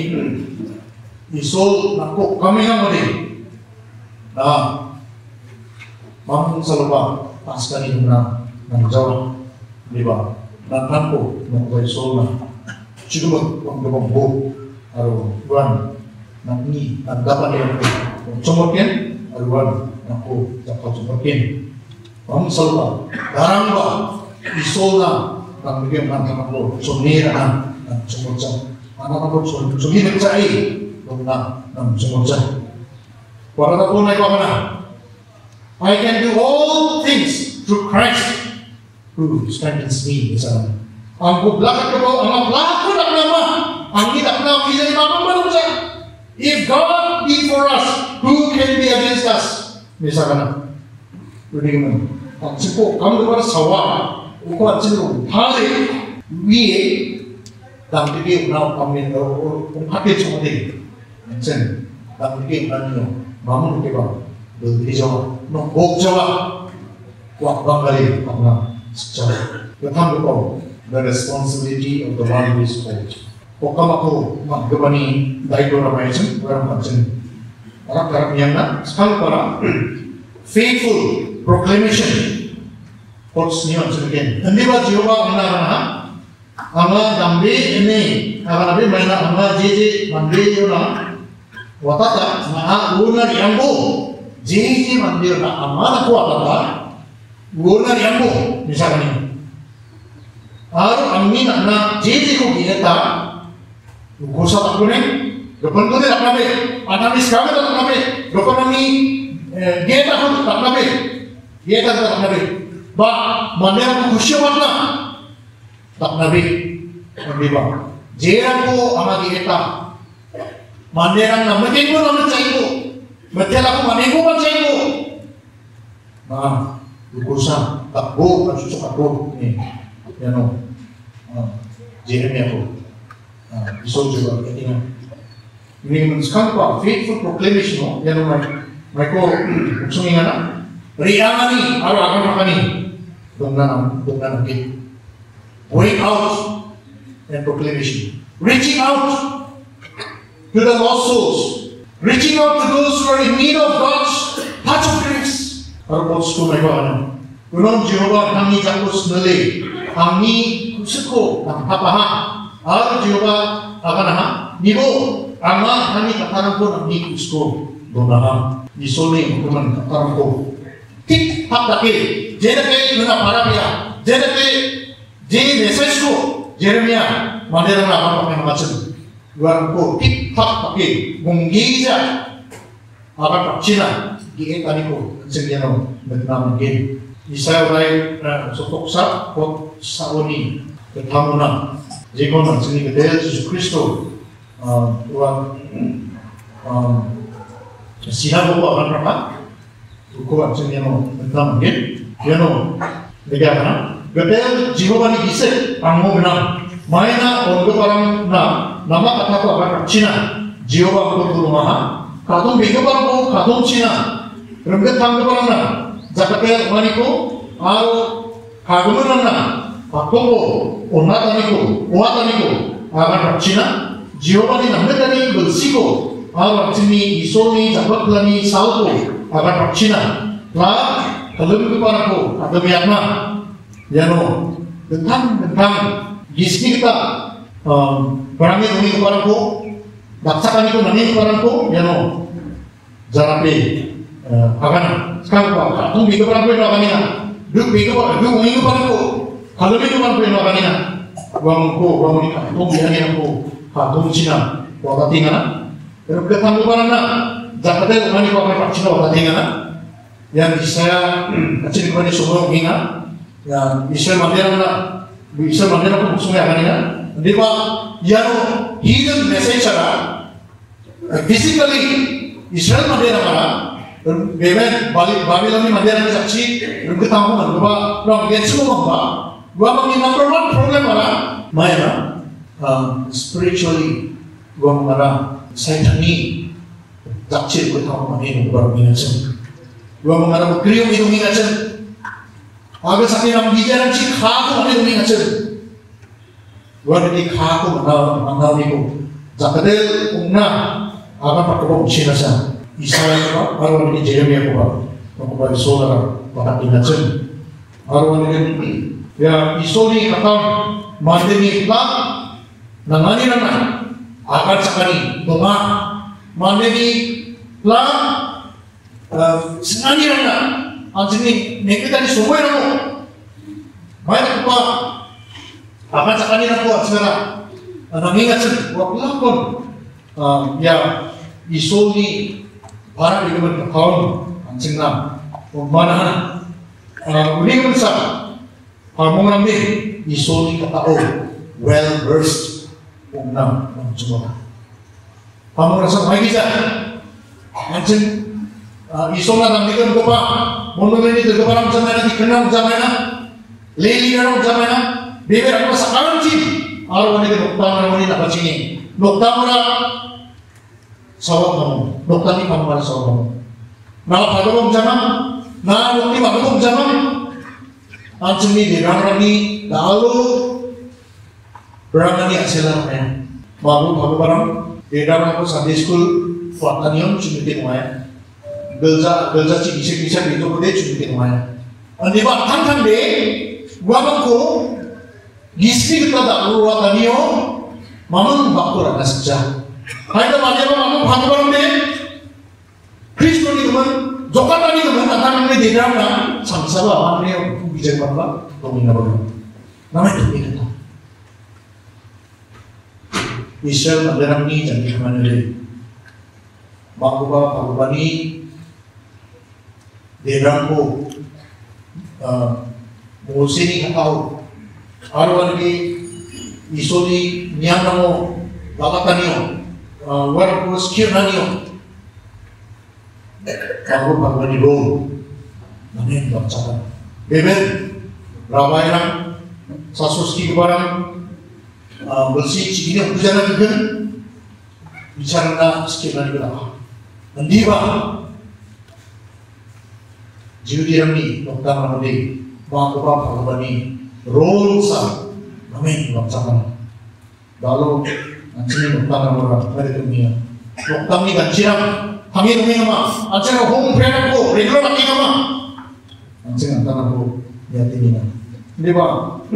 iso nak kami yang apa deh? Nah, mampu selalu pasca ni mana, mana jauh, liba. Dan ko ng iso na siguro ang gawang buo aro buwan ng ni ang dapat niya kung sumurkin aruan ako dapat sumurkin ang salwa darang ba iso na ang bigyan ng kamako sumira na ng sumursa anak ako sumira sa ay kung na ng sumursa para na po na ikaw na I can do all things through Christ who strengthens me, misalnya. Ang belakang ko, ang belakang nak nama, ang kita kenal bisa di mana mana saja. If God be for us, who can be against us? Misalkan, begini, ang sipo, kamu kepada sawah, ukuran sipo, hari, wiye, dan pikir nak kami, umpati semua ini, sen, dan pikir nanti, bangun kita, berdiri Jawa, nombok Jawa, waktu kali, apa? secara betul betul the responsibility of the one who is called. Pokam aku magkabani dahil orang macam orang macam orang orang yang nak sekali para faithful proclamation quotes ni macam ni. Hindi ba Jehovah ina na anga dambi ini anga nabi mana anga jeje mandi yuna watata na unar yambo jeje mandi yuna amana ko atata unar yambo misalnya. Aru amni na jeje ko ginata ugosa takko ne depan ko tak nabe anami sekali tak nabe depan kami geta ko tak nabe geta tak nabe ba mandera ko khusya matna tak nabe nabe ba jera ko amagi eta mandera na mate ko na chai ko matela ko mane ko ba chai ko ba ugosa takbo kan susuk ako ni ano Jeremia ko iso juga ketinggalan. Ini mensekali pak faithful proclamation no, yang mereka mereka sungai mana, riangani, aru akan makani, dengan dengan kita, going out and proclamation, reaching out to the lost souls, reaching out to those who are in need of God's touch of grace. Aru post ko mereka ano, kunong Jehovah kami jakus nele, kami kusiko apa Aru Jehovah akan aha nibo ama kami kataran ko ng nikus ko donaham isole kuman kataran ko tik hapake jenake nuna parabia jenake je message ko Jeremia mandera na apa yang macam luar ko tik hapake munggiza akan Cina giit tani ko senjano benam gen Isaya rai sotoksa ko saoni ketamuna Jika orang sini kedai Yesus Kristus, tuan siapa buat akan berapa? Tukuan sini yang tentang mungkin, dia no, bagaimana? Kedai Jehovah ni kisah, kamu benar. Mana orang orang na, nama kata aku akan Cina, Jehovah aku tu rumah. Katung bego orang aku, katung Cina. Rembet tangga orang na, jakatnya maniku, alu kagunan na. Aku onataniku, onataniku, akan Cina, Jehovah ni namanya tadi bersiko, akan sini isoni, jabat lani salto, akan Cina, lah kalau itu paraku, ada biarna, ya no, tentang tentang gisi kita, barangnya ini paraku, daksakan itu nanti paraku, ya no, jarape, akan sekarang apa, tunggu itu paraku itu akan ini, duk itu paraku, duk itu paraku. Kalau itu kan punya kanina, wangku, wangi katung biarnya aku, katung Cina, waktu tinggal, terus kita tangguh barangna, jakatnya wangi kau akan Cina waktu tinggal, yang saya kecil kau ni semua ingat, yang bisa mandiri na, bisa mandiri aku semua kanina, di bawah yang hidden message ada, physically Israel mandiri mana, beben balik Babylon ni mandiri na saksi, terus kita tangguh mana, bahwa orang dia semua apa. Gua mengi number one problem adalah mana um, spiritually gua mengarah saitani dakcil gua tahu mana ini baru ingatkan gua mengarah krium itu ingatkan agak sakit nam bijaran sih kaku mana itu ingatkan gua nanti kaku mana mana itu zakadel umna akan pakai bom Cina sah Israel baru nanti Jeremia gua mau bagi saudara pakai ingatkan baru nanti ya isoni akan mandiri plan nangani nana akan sekali doa mandiri plan senani nana anjing nekik tadi semua namo banyak apa akan sekali nako sekarang nangingat sih waktu lakon ya isoni para di depan kaum anjing nam mana ini kan sah Kamu ngambil isoni kata oh well versed umnam semua. Kamu rasa lagi saja. Macam isona ngambil kan apa? Mono ini tu keparam zaman ini kenal zaman mana? Leli orang zaman mana? Beber apa sekarang sih? Arwah ini dokter orang ini nak sini. Dokter orang sawah kamu. Dokter ni kamu ada sawah kamu. Nah, pada zaman, nah waktu pada zaman Anjing ni dirang-rangi lalu berangani akselar main. Baru baru barang dirang aku Sunday school Fatanion cuma di rumah. Gelja gelja cik isek isek itu boleh cuma di rumah. Andi bang tang deh, gua bangku gisi kita tak perlu Fatanion, mamang bangku rana sejak. Hai tu macam mamang bangku barang deh. Kristo ni teman, jokan tadi teman tentang ni dirang na, samsa bawa ni bijak bapa, tomina bawa. Nama itu ni kata. Israel menderang ni jadi kemana dia? Bangku bapa bangku bani dirang ko, musim ni kau, arwah ni isoli niang namo lakataniyo, warpo skill naniyo. Bangku bangku bani lo, mana yang baca? Beben, Ramayana, Sasuski barang. Bersih cikgu berjalan juga bicara na sekian berapa nanti bah jiwa diram ni dokter namanya bangku bangku bani roll sah namin dokter lalu nanti dokter namanya mereka punya dokter ni kan ciram kami rumah nama acara home prayer ko regular lagi nama nanti dokter namanya ya tinggal ini bah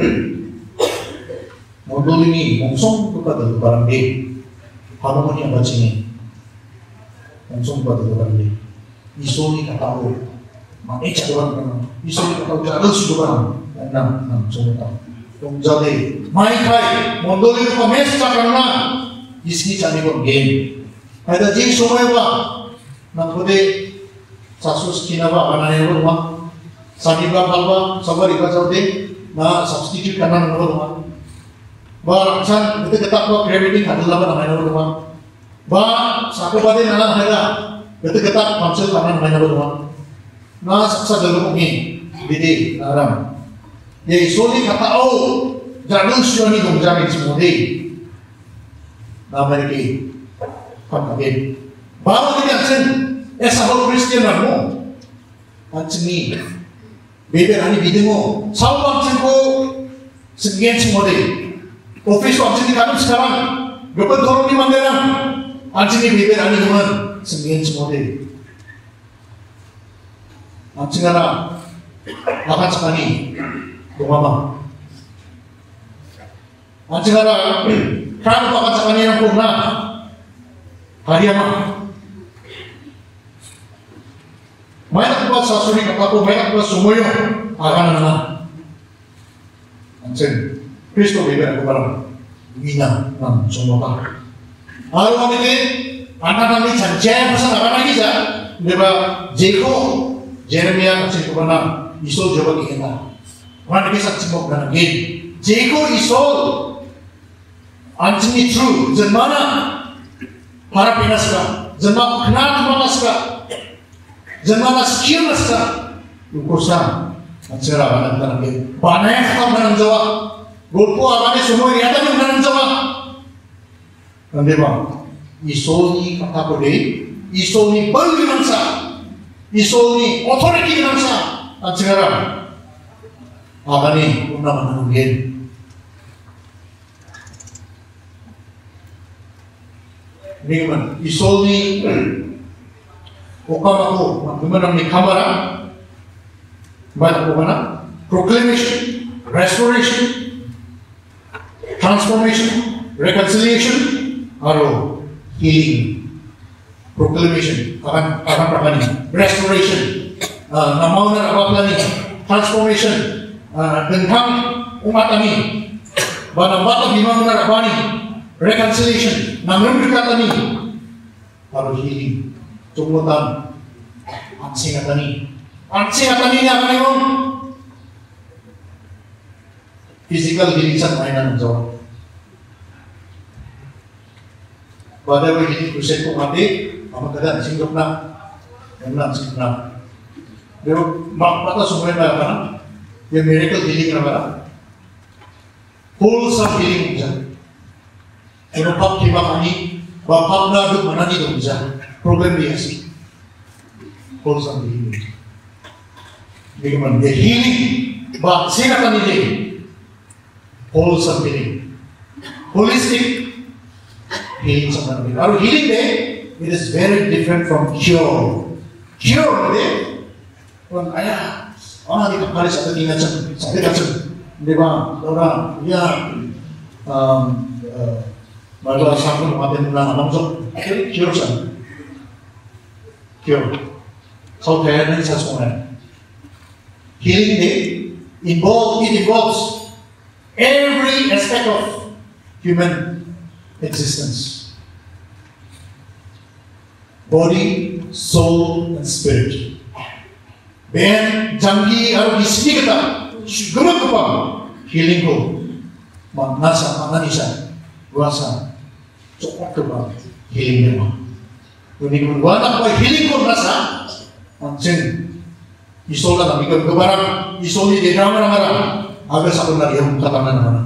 modul ini langsung kepada barang dia, harmoni apa sini, langsung kepada barang dia. Isu ni kata aku, mana cara orang, isu ni kata aku ada sudah barang, enam enam semua tahu. Tong jadi, mai kai modul ini komes cakapnya, isi cari pun game. Ada jadi semua apa, nak kode sasus kina apa, mana yang rumah, sani berapa, sabar ikat jauh na substitute kanan rumah. Ba san itu ketak ko gravity hadal laban namanya rumah. Ba saku bade nana hada. Itu ketak maksud kanan namanya rumah. Na saksa dalu ni bidi naram. Ye soli kata au jadul syoni dong jamin semua di. Nama ini kan kaget. Baru ini action esa hol Christian ramu. Action ni bebe ani bidemo. Sawan ko sekian semua di. Office anjing ni kami sekarang, dapat dorong di Mandaran, anjing ni bibir ani teman, sembilan semua deh. Anjing ada, makan sekali, rumah bang. Anjing ada, kan makan sekali yang purna, hari apa? Banyak buat sasuri kataku, banyak buat semuanya, akan nama. Anjing. Kristo bebek aku barang wina nam semua tak. Alu kami ni anak kami janjian pasal apa lagi sah? Deba Jeko Jeremia macam tu mana Isol jawab kita. Mana kita cakap dengan dia Jeko Isol anjing true zemana para pinaska zemana kenal mana ska zemana skill ska ukusan macam apa nak dia banyak kita menang jawab. Golpo agaknya semua ini ada yang menang jawab. Nanti bang, isol ni kata kode, isol ni bagi mangsa, isol ni otoriti mangsa. Sekarang, agaknya guna menang gen. Ini kan, isol ni, okam aku, menang ni kamera, banyak mana, proclamation, restoration. Transformation, reconciliation, atau healing, proclamation, akan akan apa ni? Restoration, nama orang apa ni? Transformation, tentang umat kami, bana bata bima orang apa ni? Reconciliation, nama berkata ni, atau healing, cumutan, ansing kata ni, ansing kata ni apa ni om? Physical healing sa mainan jawab. Pada begini kusen ko mati, apa kata singkap na, enam singkap na. Dia mak mata semua yang apa? Dia miracle healing apa? Wholesome healing bisa. Kalau pap kita kami, bapak nado mana ni dong bisa. Problem dia sih. Wholesome healing. Bagaimana dia healing? But singatan ini wholesome healing, holistic healing sebenarnya. Lalu healing deh, it is very different from cure. Cure deh, orang ayah, orang di kepala satu ingat satu ingat dia bang, orang ya, malah satu mati dalam langsung, cure sah, cure. So kaya sa sungai. Healing day involve it involves every aspect of human existence. Body, soul, and spirit. Ben jangki aru disini kita gerak apa healing ko nasa manganisa rasa cukup kebal healing memang. Ini kemudian apa healing ko nasa Anjing, isola kami ke kebarang, isoli di ramai-ramai, agar satu lagi yang katakan mana.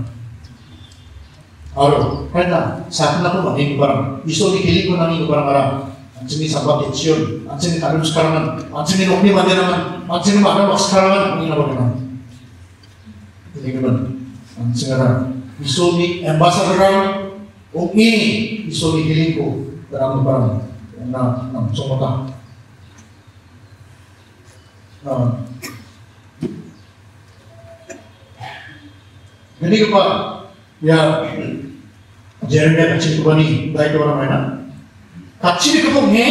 Aro, karena saat nak pun ini kebarang, isoli kiri pun ini kebarang orang. Anjing ini sampai kecil, anjing ini kadang sekarang, anjing ini nukni mana nama, anjing ini mana sekarang ini apa nama? Ini kemudian, anjing sekarang, isoli ambassador orang, nukni isoli kiri ko, barang-barang, na, na, somota. Uh, Jadi apa ya Jeremia kecil kubani baik orang mana kecil kubangnya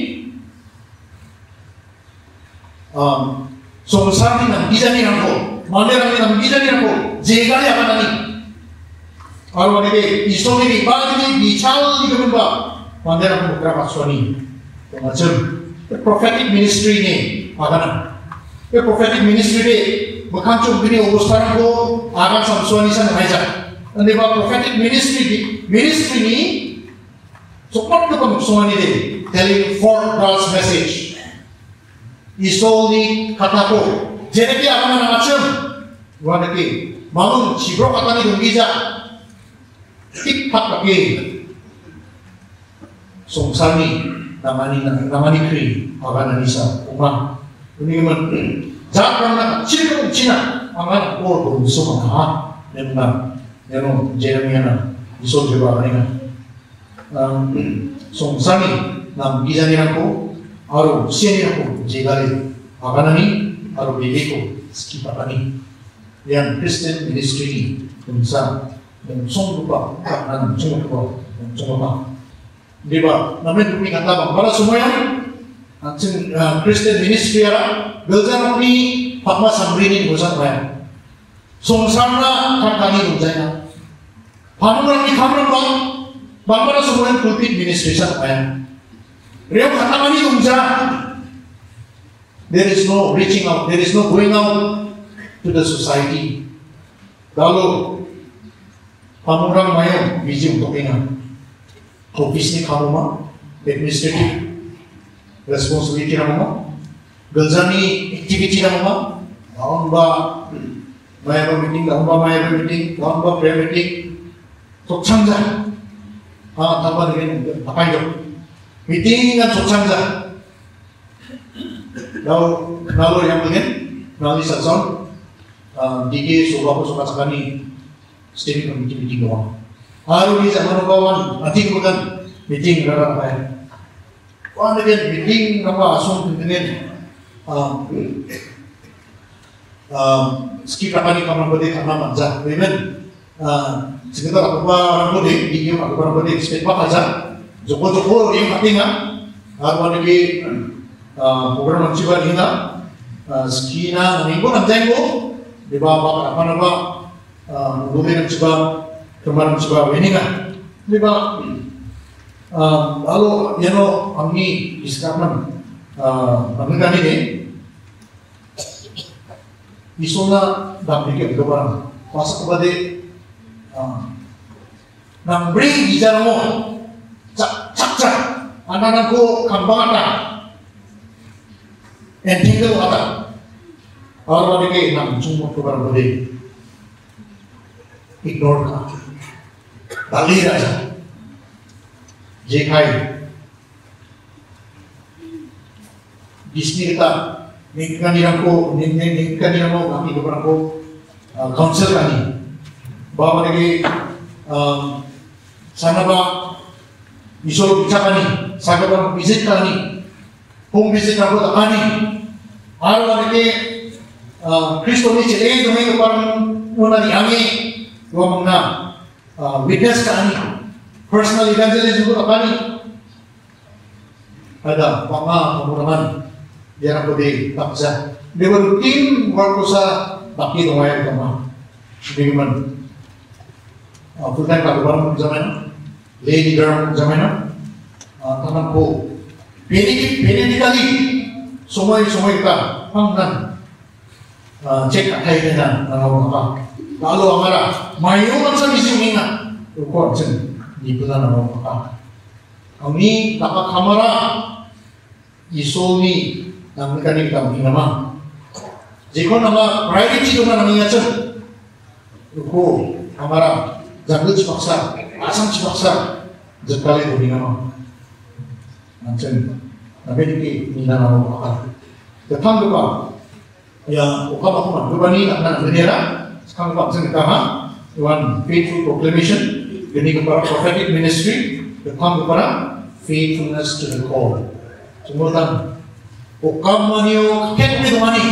sungsar ni nam bisa ni nampo mana ni nam bisa ni nampo jega ni apa nani kalau ada ke isu ni bagi ni bicara ni kemana mana nampo berapa suami macam prophetic ministry ni apa nak ये prophetic ministry दे बखान चुप बिनी उगोस्तारन को आगान samsuani san haja ande ba prophetic ministry di ministry ni support ko samsuani de telling for God's message isoli kata ko jene ki agama na macam wana ki malum cibro kata ni dungija tik pak lagi songsani namani namani kri agana nisa umah ini memang jangan nak cina cina angan oh tu semua ha memang yang Jeremia na iso juga ni kan songsani nam gizani aku aru siani aku jegale agana ni aru bibiko skipakani yang Christian ministry ni unsa dan song lupa kanan song lupa song lupa di ba namen kami kata bang para semua yang Anjing Christian ministry ara beljan ni pakma samrini bosan baya songsarna kakani unjaya panuran ni kamran bang bangmara semua pulpit ministry sa baya riam kakani unja there is no reaching out there is no going out to the society lalu panuran mayo biji untuk ingat office ni kamu mah administrative responsibility na mo, galzani activity na mo, kaon ba maya ba meeting, kaon ba maya ba meeting, kaon ba prayer meeting, sochangja, ah tama din apay do, meeting nga sochangja, lalu lalu yang begin, lalu sa zon, digi suba ko suka sakani, steady committee meeting ko, haru di sa manukawan, ating ko kan meeting rara apay. Wah, dengan meeting nama asum dengan skip apa ni kamar bodi karena manja, memang sekitar apa orang bodi, dia apa orang bodi skip apa saja, joko-joko yang katingan, harus lagi program menciba hingga skina minggu nanti ko, di bawah apa nama, bodi menciba, kemarin menciba ini kan, di bawah Uh, lalu, you know, kami iskarman, kami kan ini, isola dapet ke kebarang, masa kepada, nang beri di jalan mo, cak cak cak, anak anakku kambang ada, ending itu ada, kalau ada ke nang cuma kebarang beri, ignore kan, balik aja. Jekai di sini kita ningkan diraku ningkan diraku kami kepada council kami, bahwa lagi sana ba iso bicara kami, sana ba visit kami, home visit ako tak kami, araw lagi Kristo ni cile dumi parang muna ni kami, dua mga witness kami, personal evangelism ko tak kami, ada mga pemuraman, dia ako di taksa, dia berutin waktu sa baki doang kama, hindi man full time kagubaran zaman, lady girl zaman, taman ko, piniki piniki kali, sumay sumay ka, hanggang cek kahay na nangawang ka. Lalu amara, mayroon sa misiunga, uko sen di pula nangawang ka. Kami dapat kamera isoni nang kaning kami nama. Jika nama private itu mana mengajar, uko kamera jangan cepaksa, asam cepaksa, sekali tu nama. Macam nabi ni ni nangawang ka. Ketang juga. Ya, ukap aku mah, dua ni nak bendera, sekarang pak sen kama, one faithful proclamation, ini kepada prophetic ministry, depan kepada faithfulness to the call. Semuanya, ukap maniyo kakek ni domani,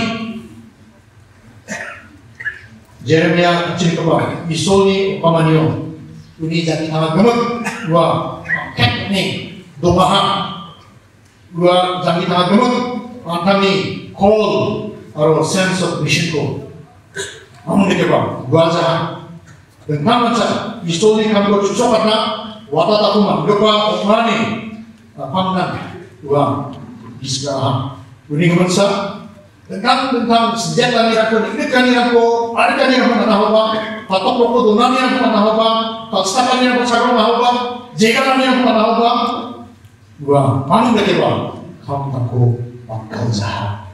Jeremia kecil kepada, isoni ukap maniyo, ini jadi nama gemuk, dua kakek ni domaha, dua jadi nama gemuk, antami call. Our sense of mission ko, amun deke ba, gua jahan, dan kami cah, istoni kami ko susah karena wata takuma, doa umani, pangnan, gua isgahan, ini kemensa, tentang tentang sejak kami aku, ini kami aku, ada kami aku nak tahu apa, patok pokok donani aku nak tahu apa, taksa kami aku cakap tahu apa, jika kami aku nak tahu apa, gua amun deke ba, kamu aku bakal jahan.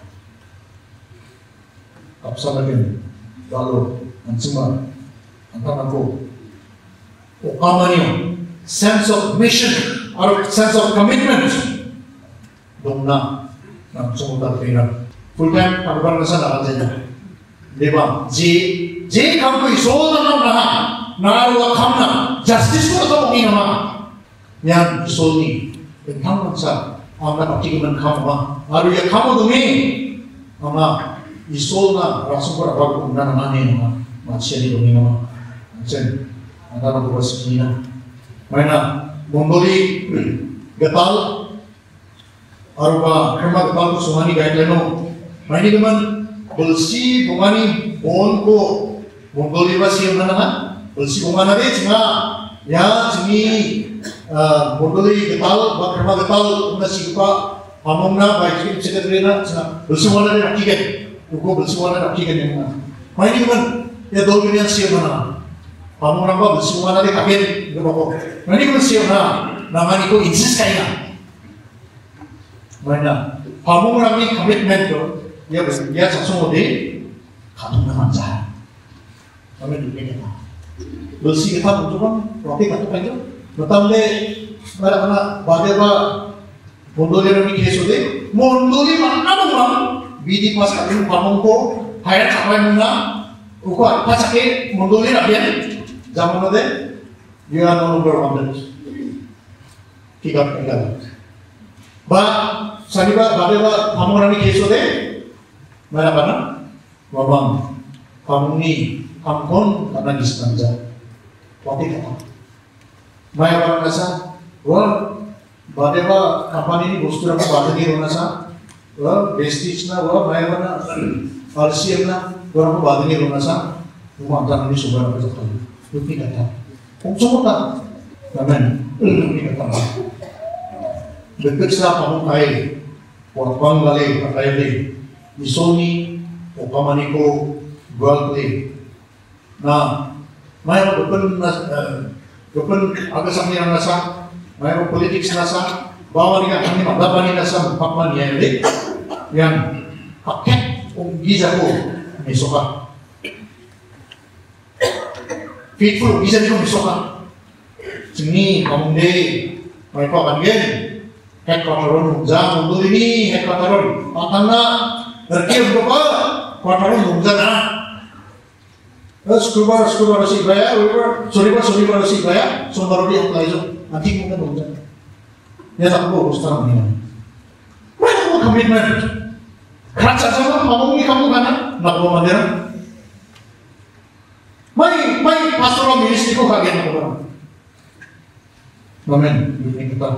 Kapsa lagi, lalu semua antara aku, ukamanya sense of mission atau sense of commitment, dongna, nak semua terpindah. Full time aku pernah sana aja, deba, J J kamu iso na na, naruh kamna, justice ko kamu ini nama, yang iso ni, kamu sa, anda pasti kamu kamu, aru ya kamu dumi, ama. Isol na langsung ko ako kung naman ni mga masyali dumi naman. Sen, antara dua sekina. Mana Mongoli gatal, aruba kerma gatal ko sumani gaya leno. Mana naman belsi bungani bon ko Mongoli masih yang mana? Belsi bungana deh cuma ya cumi Mongoli gatal, bak kerma gatal masih lupa among na baik ini cakap rena cuma belsi mana deh rakikan. Uko bersuara nak kikan yang mana? Main ini kan ya dua dunia siapa mana? Kamu orang apa bersuara dia kaget, dia bawa. Main ini kan siapa? Nama ni ko insist kaya. Mana? Kamu orang ni commitment tu, dia dia langsung mode, kamu nama jahat. Kami dunia kita. Bersih kita betul kan? Waktu kita kan tu. Betul deh. Mana mana? Bagaimana? Mondoli orang ni kesu deh. Mondoli mana mana? Bidi pas kami pamong ko, hayat sampai muna, uko pas ke Mongoli rakyat, zaman itu dia no longer wanted, tidak tinggal. Ba, saniba, bagaimana pamong rani keso deh, mana mana, babang, pamong ni, pamkon karena dispensa, waktu itu, maya barang nasa, wah, bagaimana kapan ini bostur aku bagi di nasa. Wah, vestige na, wah, maya mana, falsiam na, orang ko bagay ni Ronasa, umatang ni sobrang kasatan. Lupi kata, kung sumutan, naman, lupi kata. Dekat sa pamukay, wakbang gali, patayali, isoni, o kamaniko, gwalti, na, maya kapan na, kapan agasang niya nasa, maya politics nasa, bawa niya kami maglaban nila sa pakman niya ulit. Yang paket kung giza ko may soka. Faithful, giza niyo may soka. Sini, kamundi, may pakangen. Hek kataron, zang, mundo ini, hek kataron. Patang na, ngerti ko pa, kataron, mungza na. Scuba scuba si gaya, river, sorry ba sorry ba si gaya, so baru dia apply so, nanti mungkin mungkin. Ya tak boleh sekarang ini. Mana komitmen? Kerja sama kamu ni kamu mana? Nak bawa mandira? Mai mai pastoral ministry ko kagen ko ba? Amen. Ini kita.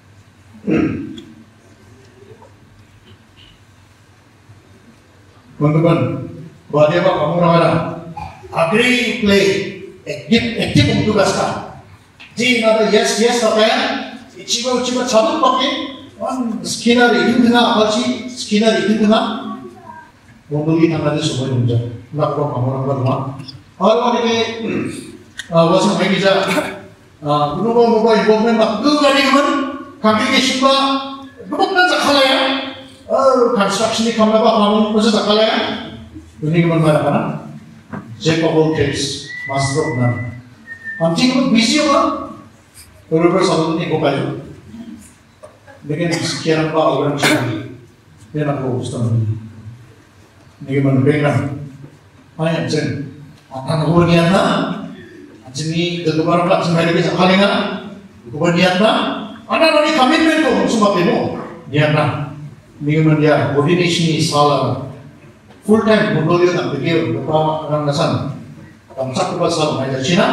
Teman-teman, bahwa dia pak kamu ramai agree play aktif aktif untuk tugaskan. Jadi nada yes yes apa ya? Ichiba ichiba cabut pakai, wan skinner itu tengah apa sih? Skinner itu tengah. Membeli tanggal itu semua juga. Nak kau kamu ramai rumah. Kalau ini wasang lagi saja. Menunggu menunggu involvement mak tu lagi kan? Kami kisah bukan sekali ya. Construction ni kami apa kamu mesti sekali ya? Ini kemana mana? Jack of all trades, master of none. Anjing itu busy apa? Beberapa satu ini kau kayu. Dengan sekian apa orang cakap, dia nak kau ustaz ini. Ini kemana bengan? Ayat jen, akan kau niat na? Jadi kebenaran tak semai lagi sekali na? Kau niat na? Anak ni komitmen tu semua temu niat na. Ini kemana dia? Ordination ni salah. Full time mundur dia tak pergi beberapa orang nasan. Kamu satu pasal macam Cina.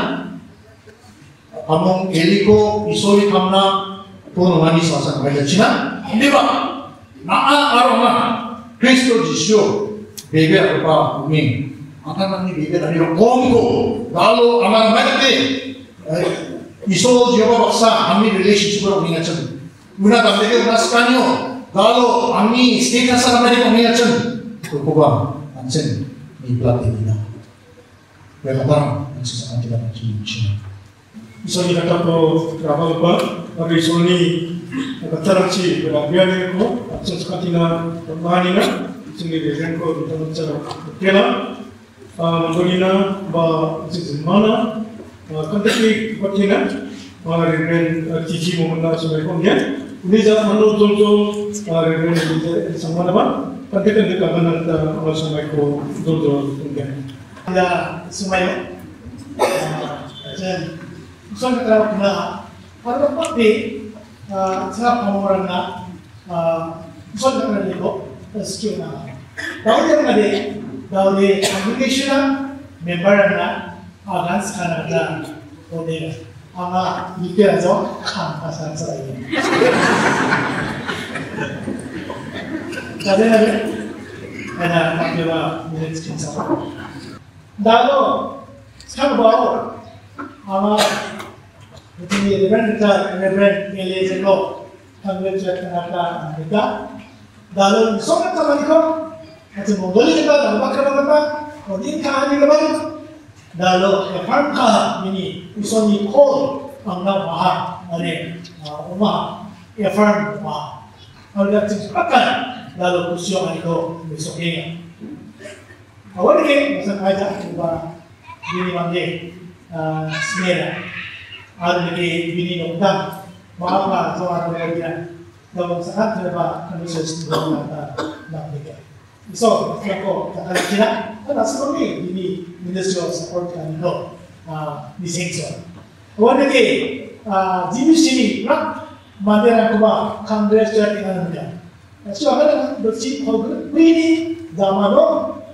Kamu eliko isoli kamna pun mani sasa macam Cina. Ini pak, naa aroma Kristo Yesus bebe apa umi. Akan nanti bebe dari Kongo. Lalu aman mati. Isol Jehovah baksa kami relationship orang ingatkan. Guna kami dia unas kanyo. Lalu kami status sama mereka ingatkan. Kukuba, ansen, ni pelatih dina. Mereka orang ansen sangat tidak mencium. Isoni kata ko travel pa, tapi isoni kata raci berabia ko, ansen sekatina pemani na, sini desen ko kita bicara kela, mandolina ba ansen mana, kantiki patina, orang cici mungkin sampai komnya, ini jangan anu tonto, orang sama apa? Kantikan dekat kanan awal sampai ko dulu kemudian. Ada semuanya. Jadi, usaha kita kena ada pasti siapa kamu orang nak usaha kita kena dulu skill nak. Tahu yang ada, tahu di application member nak akan sekarang ada kode. Ama itu aja kan pasal saya. Jadi ada ada maklumat milik kita. Lalu sekarang baru ama ini referencer referencer milik lo kami cakap apa kita. Lalu soal apa ni kau? Macam modal kita, dalam bakar bakar, modal kah ni lepas. Lalu farm kah ini usoni call angga mahal ada rumah farm mahal. Kalau kita cakap lalu kusio aiko besoknya. Awal ni masa aja cuba bini mandi semera. Ada lagi bini nongdang, maaf lah soal orang dia. Dalam saat mereka kami sesuatu kata nak mereka. So, aku kata kira, ada sebab ni bini ministry of support kami tu di sini. Awal lagi jenis ini, nak mandi aku bah kandres jadi kan mereka. So, ada bersih kalau ini zaman tu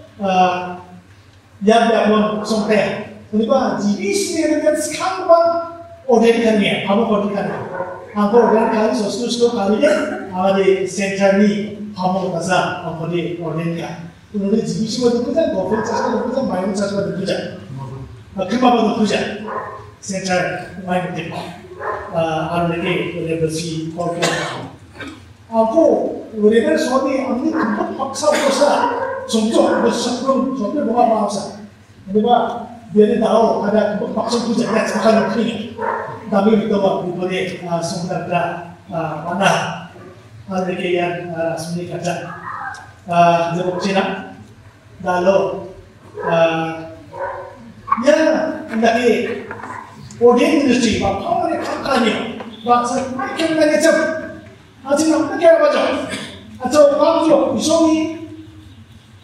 yang berapa sampai, lepas jenis ni dengan sekarang bah order kan ni, apa order kan? Aku order kali sesuatu kali ni, ada center ni, kamu kasa apa ni order kan? Kemudian jenis itu tu kan, golf cakap tu kan, main cakap tu kan, kenapa tu kan? Center main tu, ada lagi order bersih golf. Aku mereka suami ambil tempat paksa paksa, contoh besar pun contoh bukan paksa. Mereka dia tahu ada tempat paksa tu jadi sekarang kini. Tapi kita buat boleh sebenarnya mana ada yang sendiri kerja jauh Cina. Lalu ya lagi audience industry apa mereka kaya, bahasa mereka mereka cakap. 아직 남는 게 알아봐줘. 아, 저 마음으로 이송이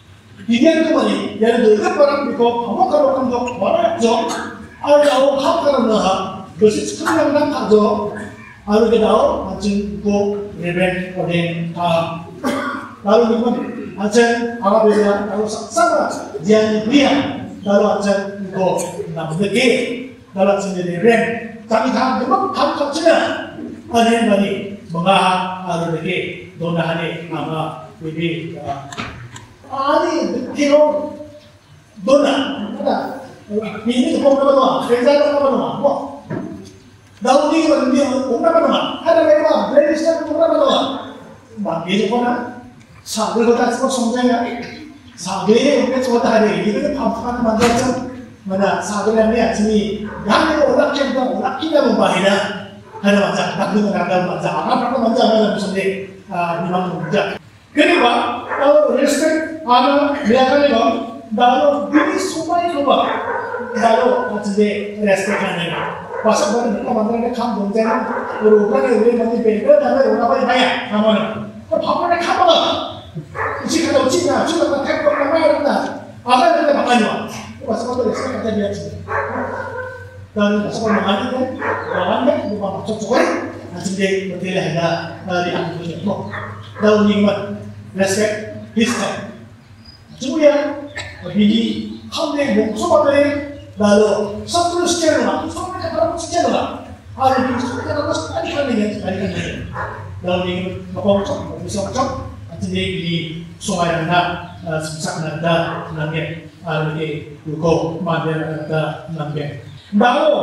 비디안 그만이 예를 들어 이것 바람 비고 반복하러 감독 뭐라죠? 알다오 합하는 거하 그것이 천명당 가죠. 알게 나오 아침 고 레벨 어린 다 lalu kemudian acan Arabia lalu sama dia dia lalu acan go nak pergi lalu sendiri rem tapi tak memang tak kerja ada bani mengah ada lagi dona hari nama ini ani kilo dona ada ini tu apa nama kerja apa nama lalu ni kan dia apa nama ada memang register apa nama bagi tu mana 사글 같은 거 성장이야. 사글이 우리가 좋다 하네. 이거는 반복하는 만들었죠. 뭐냐 사글이 아침이 양이 오락기다 오락기다 봐이나 하나 맞아. 나도 나도 맞아. 아까 방금 맞아. 하나 무슨 아 이만 맞아. 그리고 어 레스펙 하나 내가는 거 나로 비리 소마이 봐. 나로 같은데 레스펙하는 거. 와서 뭐는 내가 만드는 감 동작은 우리 오빠는 우리 만든 배가 다음에 오라버리 봐야. 아무나 밥을 가봐. Jika kau Cina, cuma kau tengok nama orang dah, apa yang kita makan juga? Pasal kau tu sekarang kita lihat sini. Dan pasal kau makan ni, makan ni, bukan macam coklat, nanti dia betul ada di angkut itu. Daun nikmat, respect, respect. Cuma ya, begini, kau ni bukan semua ni, lalu satu sekian orang, semua kita berapa sekian orang. Hari ini semua kita berapa sekian ni, sekali ni. Daun nikmat, macam coklat, bisa macam. Jadi di sungai mana susah nada nangge, alih yuko mandel nada nangge. Lalu,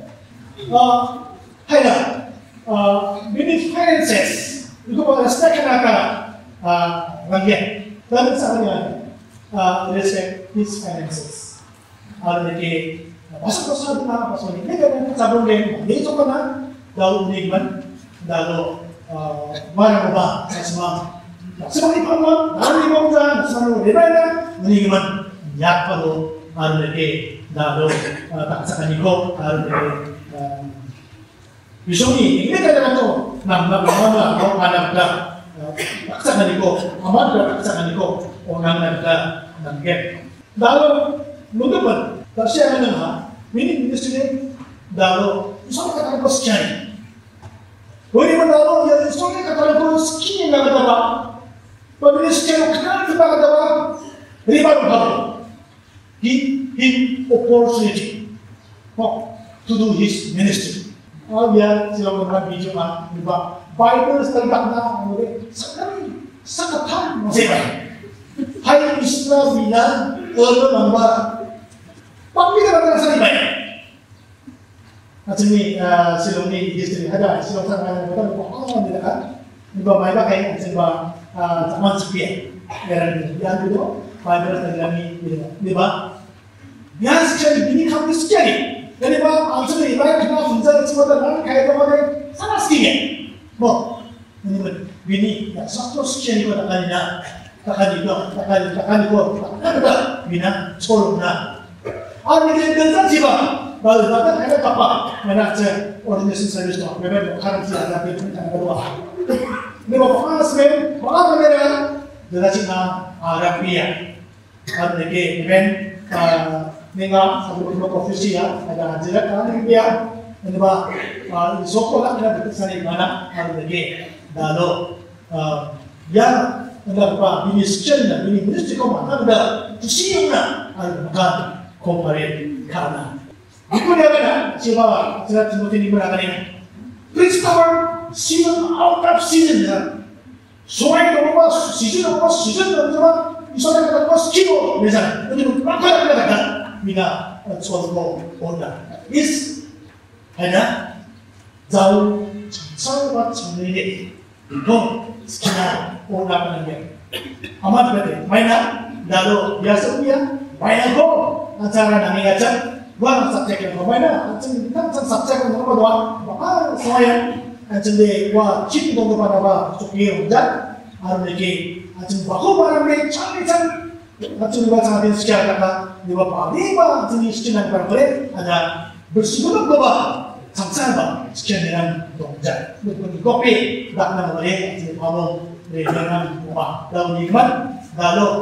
hai dah, bini finances itu pada respect naka nangge. Lalu misalnya respect his finances, alih ke pasal pasal mana pasal ni, ni kan cabang ni, ni tu mana, lalu ni kan, lalu mana apa semua. Sebagai paman, lalu bangsa, selalu lebaran, meniman, yak pada ada lagi, lalu tak sekan ikut, ada lagi. Bisoni, ini kan ada tu, nama nama orang ada dah, tak sekan ikut, amat dah tak sekan ikut, orang ada nangge. Lalu, lupa pun, tak siapa nama, ini ministry, lalu, usah kata apa sekian. Boleh lalu, yang usah kata apa sekian nak kata apa. Pemilik sekian kenal kita kata apa? Riba berapa? Give him opportunity to do his ministry. Oh ya, siapa orang bijak ah, riba. Bible tentang apa? Sekali, sekatan masih baik. Hai Islam bilang, kalau nambah, pasti kita akan sangat baik. Macam ni, siapa ni history ada, siapa orang yang berkata, oh tidak kan? Riba baik pakai, siapa zaman sepian, yang yang itu, Bible terjadi di bawah. Yang sekali bini kami sekali, jadi bawah ansur riba kita funzal semua terang kaya terang sangat sedikit. Mo, ini bini yang satu sekali kita takkan ina, takkan itu, takkan takkan itu, takkan itu, bina colokna. Ada yang berjalan siapa? Baru datang ada apa? Mana cek ordination service tu, memang bukan siapa yang kita kedua. Ini bapak asmen, bapak mereka dari Cina, Arabia, ada lagi event, nengar satu dua profesi ya, ada jelas kan dia, ini bah, sekolah kita berkesan mana, ada lagi, lalu, ya, ada apa, ini sekian, ini ministry komanda, ada tusiungna, ada bukan compared karena, itu dia kan, siapa, siapa Timothy ini berada ni, please cover. Season out of season ya. Soalnya kalau pas season apa season apa cuma misalnya kalau pas kilo misalnya itu apa yang kita kata mina suatu order is ada jauh sangat sangat ini itu sekitar orang yang amat betul mainan lalu biasa dia mainan go acara nami aja bukan subjek yang mainan acara kita subjek yang apa doang apa soalnya Jadi, wah, cip itu kepada apa? Sukir, dan ada lagi, macam bahu barang ni, canggih canggih, macam dua canggih sekian kata, dua pagi, bah, jenis sekian barang boleh, ada bersibuk bah, samsal bah, sekian dengan dongja, bukan kopi, tak nak boleh, jadi kamu dengan rumah, lalu nikmat, lalu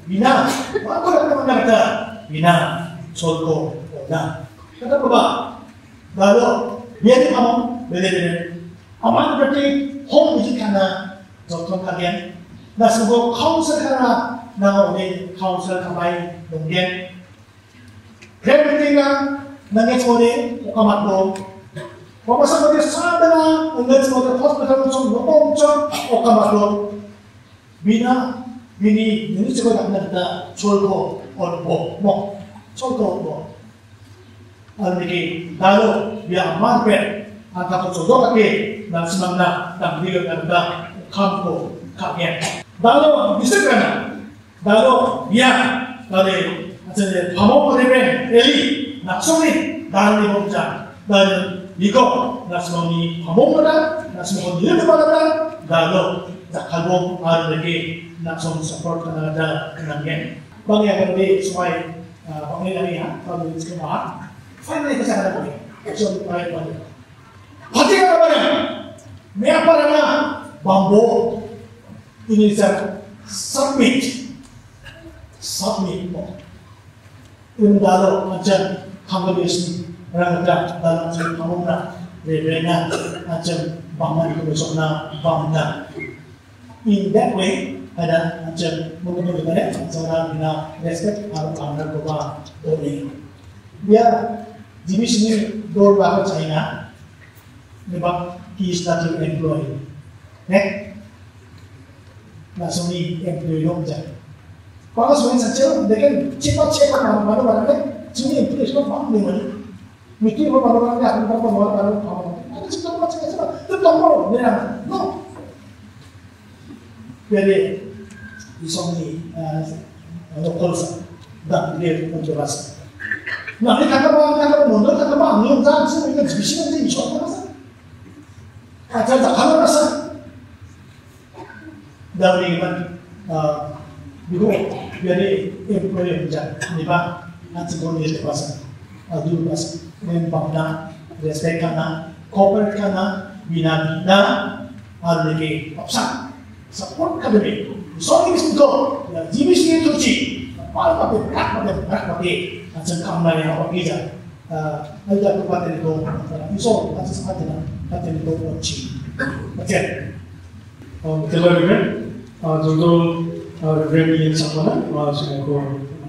Bina, apa yang kata Bina, solko, oda. Kata apa? Lalu biar kamu beda-beda. Aman berarti home itu karena dokter kalian. Nah semua counsel karena nah oleh counsel kami mungkin. Kemudian nangis oleh kamat lo. Bapak sampai sana nangis oleh hospital macam lopong macam kamat lo. Bina bini ini juga nak ada solko or bo mo solko bo. Almiki lalu biar aman ber. Angkat jodoh lagi dan semangat dan dia ada kampo kalian. Lalu bisa kan? Lalu dia dari jadi pamok level eli naksoni dari bocah dari iko nasmoni pamok ada nasmoni dia ada lalu tak kalbong ada lagi nakson support karena ada kenangan. Bang yang berarti supaya bang ini ya kalau di sekolah, finally kita ada boleh. So baik baik. Hati apa mana? Mereka mana bambu ini saya submit, submit. Ini dalam macam kongregasi orang ada dalam macam kamu nak berbeda macam bangun itu besoknya bangun. In that way ada macam mungkin berbeda cara bina respect harus anda coba boleh. Dia jenis ini dua bahasa China. Memang he is not your employee. Eh? Langsung ni employee dong je. Kalau sebenarnya saja, mereka cepat-cepat malu-malu barangnya, cuma employee semua malu ni mana. Mikir apa malu-malu ni, aku berapa malu-malu kamu. Ada cepat macam-macam, tu kamu, dia no. Jadi, isong ni, lokal sah, dan dia menjelaskan. Nah, ni kata apa, kata mundur, kata apa, ni orang sih mereka bising nanti isong apa sah. Ajar tak kalau rasa dari mana dulu dari employee kerja ni pak nanti kau ni lepas adu lepas membangun respect karena corporate karena bina bina ada lagi opsi support kadang so ini itu ya jenis ini tu sih apa apa berat apa berat apa macam kamu yang apa kerja ada kepada itu iso nanti sekarang nanti itu kunci, macam. Terlalu banyak, jodoh revenue yang sama, macam aku.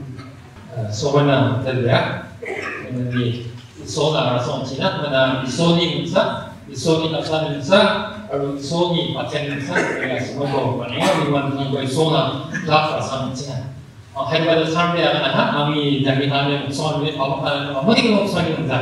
Soalnya terlihat, ini soalnya orang Cina, mana Sony musa, Sony asal musa, atau Sony paten musa, ya semua orang yang memang mengenai soalnya tak asal Cina. Hebat sampai akan ada, kami dari kami soalnya apa apa, apa yang soalnya musa.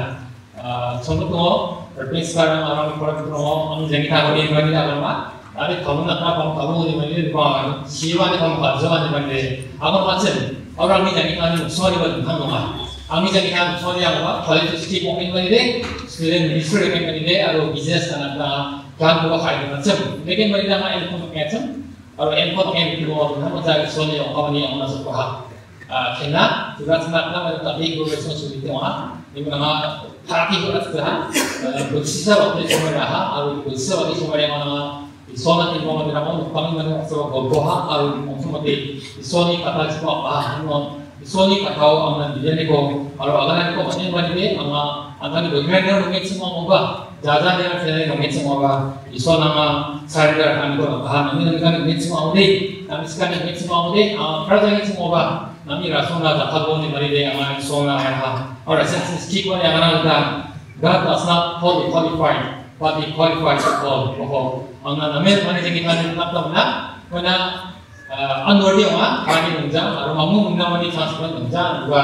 Contoh Tapi sekarang orang orang promo, orang jadi tahu dia bagi apa mak? Ada kamu nak apa kamu di mana di mana? Siapa ni kamu kerja di mana? Apa macam orang ni jadi kan sorry buat kamu mak. Kami jadi kan sorry apa? Kalau itu skip mungkin bagi deh, student ministry kan bagi deh, atau business kan ada kan buat kaya macam. Mungkin bagi nama info macam, atau info yang kedua kamu jadi sorry orang kamu ni orang masuk faham. Kena juga senang nama tapi guru responsibility mak. Ini nama parti ko at sah, bersisa waktu semua dah, atau bersisa waktu semua yang mana soalnya ini mau kita mau kami mana semua berdoa, atau semua di soalnya kata semua ah, soalnya kata orang di dalam ko, kalau agan ko macam mana ni, ama agan itu mereka mungkin semua mubah, jajan yang saya mungkin semua mubah, soalnya nama saya kan ko ah, kami kan mungkin semua mudi, kami sekarang mungkin semua mudi, perjalanan semua mubah. Nami rasuna takabon ni mari dia aman sona ha. Orang sensus kiko yang anak kita, God does not fully qualified, but He qualifies all. Oh, angna namet mari jadi kita nak tahu nak, mana unworthy orang, kami menjang, atau mamu menjang mari transplant menjang, juga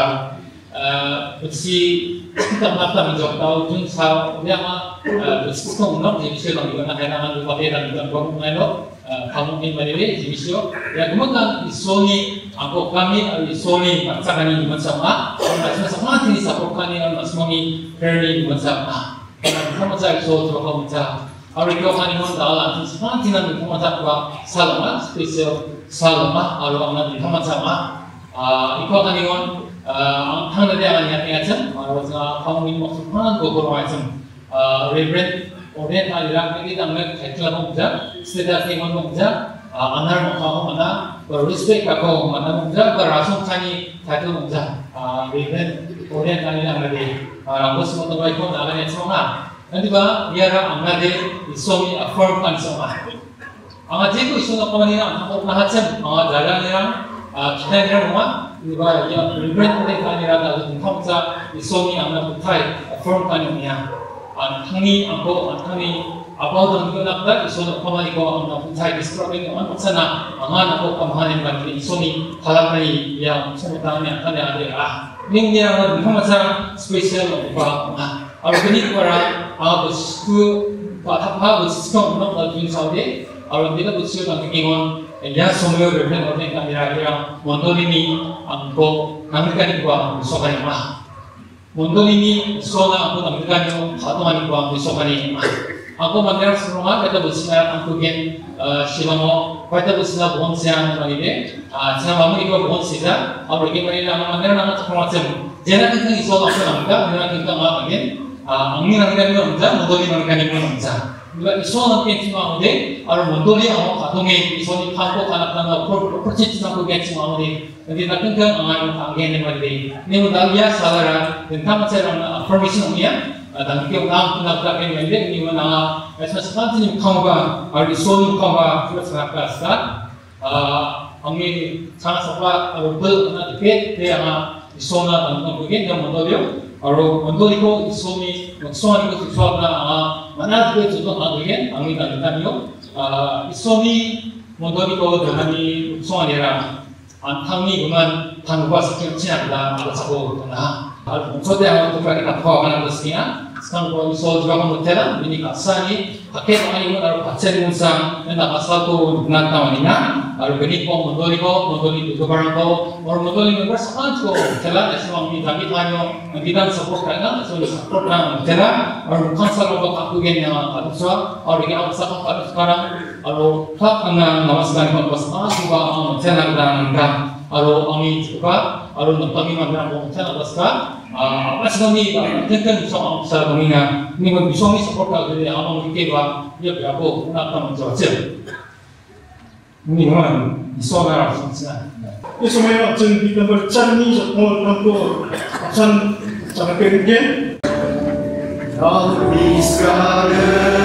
bersih kita nak tahu menjawab tahu jun sao dia mah bersih kita menang jadi siapa yang kita nak hendak lupa dia dan kita buat mengelak. Kamu ini mari jimisio, ya kemudian Sony, aku kami dari Sony pasangan ini macam apa? Macam sama ini support kami orang Sony Ferry macam apa? Kamu macam so tu kamu macam, orang kau kami pun dalam sama ini nanti kamu macam apa? Salama, spesial salama, orang nanti kamu macam apa? Ikut kami pun, hang dia akan nyata macam, orang kamu ini maksud mana guru macam, Reverend Orang yang ada lagi kita ambil kerja nomja, setelah kita nomja, anal mau mana respect ako mana mungkin berasung kani satu mungkin even orang kani yang ada rambut semua tu baik pun agaknya semua nanti bah biara angade isomi affirm kan semua angkat itu isu nak kau ni nak nak nahatsen angkat jalan ni kita ni rumah ini bah ya rebrand oleh kani rada tu kamsa isomi angkat putai affirm kan ni ya angkani angko angkani about ang ginagawa iso na pamali ko ang napunta describing ang ano sana ang ako pamahanin ba ni iso ni halang na iya sumutang niya kanya ade ah ning niya ang mga special ba ang ganit para ang gusto patapa gusto ng mga din saudi ang dito gusto ng ingon ya sumayo rin ng kanya kaya mundo ni ang ko ang ganit ba gusto kanya ma mundo ni gusto na ako ng ganyo patungan ko ang gusto kanya Aku mandirang sebelumnya kita bersama aku gen silamo kita bersama bukan siang lagi deh. Siang malam itu bukan sisa. Aku lagi mandirang mandirang nama termasuk. Jangan kita isolasi orang kita, jangan kita nggak lagi. Angin angin itu orang, mudoli orang kan itu orang. Juga isolasi yang cuma ada. Kalau mudoli orang katongnya isolasi kampung kanak kanak percaya aku gen cuma ada. Jadi nanti kan angin angin yang ada. Ini udah biasa salah. Tentang macam permission dia. Dan kita orang pernah berlaku dengan ini mana, esok sekarang ni kamu ada isolasi kamu terus berkasar, angin sangat sepat, kalau bel nak dikit, dia yang isolasi dan mungkin yang mendorong, kalau mendorong itu isolasi, isolasi itu sesuatu yang mana dia contoh nak dikit, angin dan kita ni, isolasi mendorong itu dengan isolasi dia, antang ni dengan tangguh sekian cina kita ada satu tanah. Kalau contoh yang untuk kita tahu mana bosnya, sekarang kalau isolasi juga kamu telah, ini kasani, pakai orang ini kalau pacar musang, anda asal tu dengan tawannya, kalau benih kau mendoli kau, mendoli itu barang kau, orang mendoli mereka sangat kau telah, esok kami kami tanya, kita support mereka, esok support mereka telah, orang bukan selalu aku gini yang ada soal, orang yang apa sahaja pada sekarang, kalau tak anda namaskan kau pasal juga orang telah dan anda, kalau kami juga, kalau kami mandang kau telah pasal. apa sih kami tentang soal soal kami na, ini kami bisa support kalau dia amang dikeba, dia berapa nak kami jawab. Ini mana isu mana rasanya? Isu mana macam kita bercakap soal tentang macam cara kerja. Kami sekarang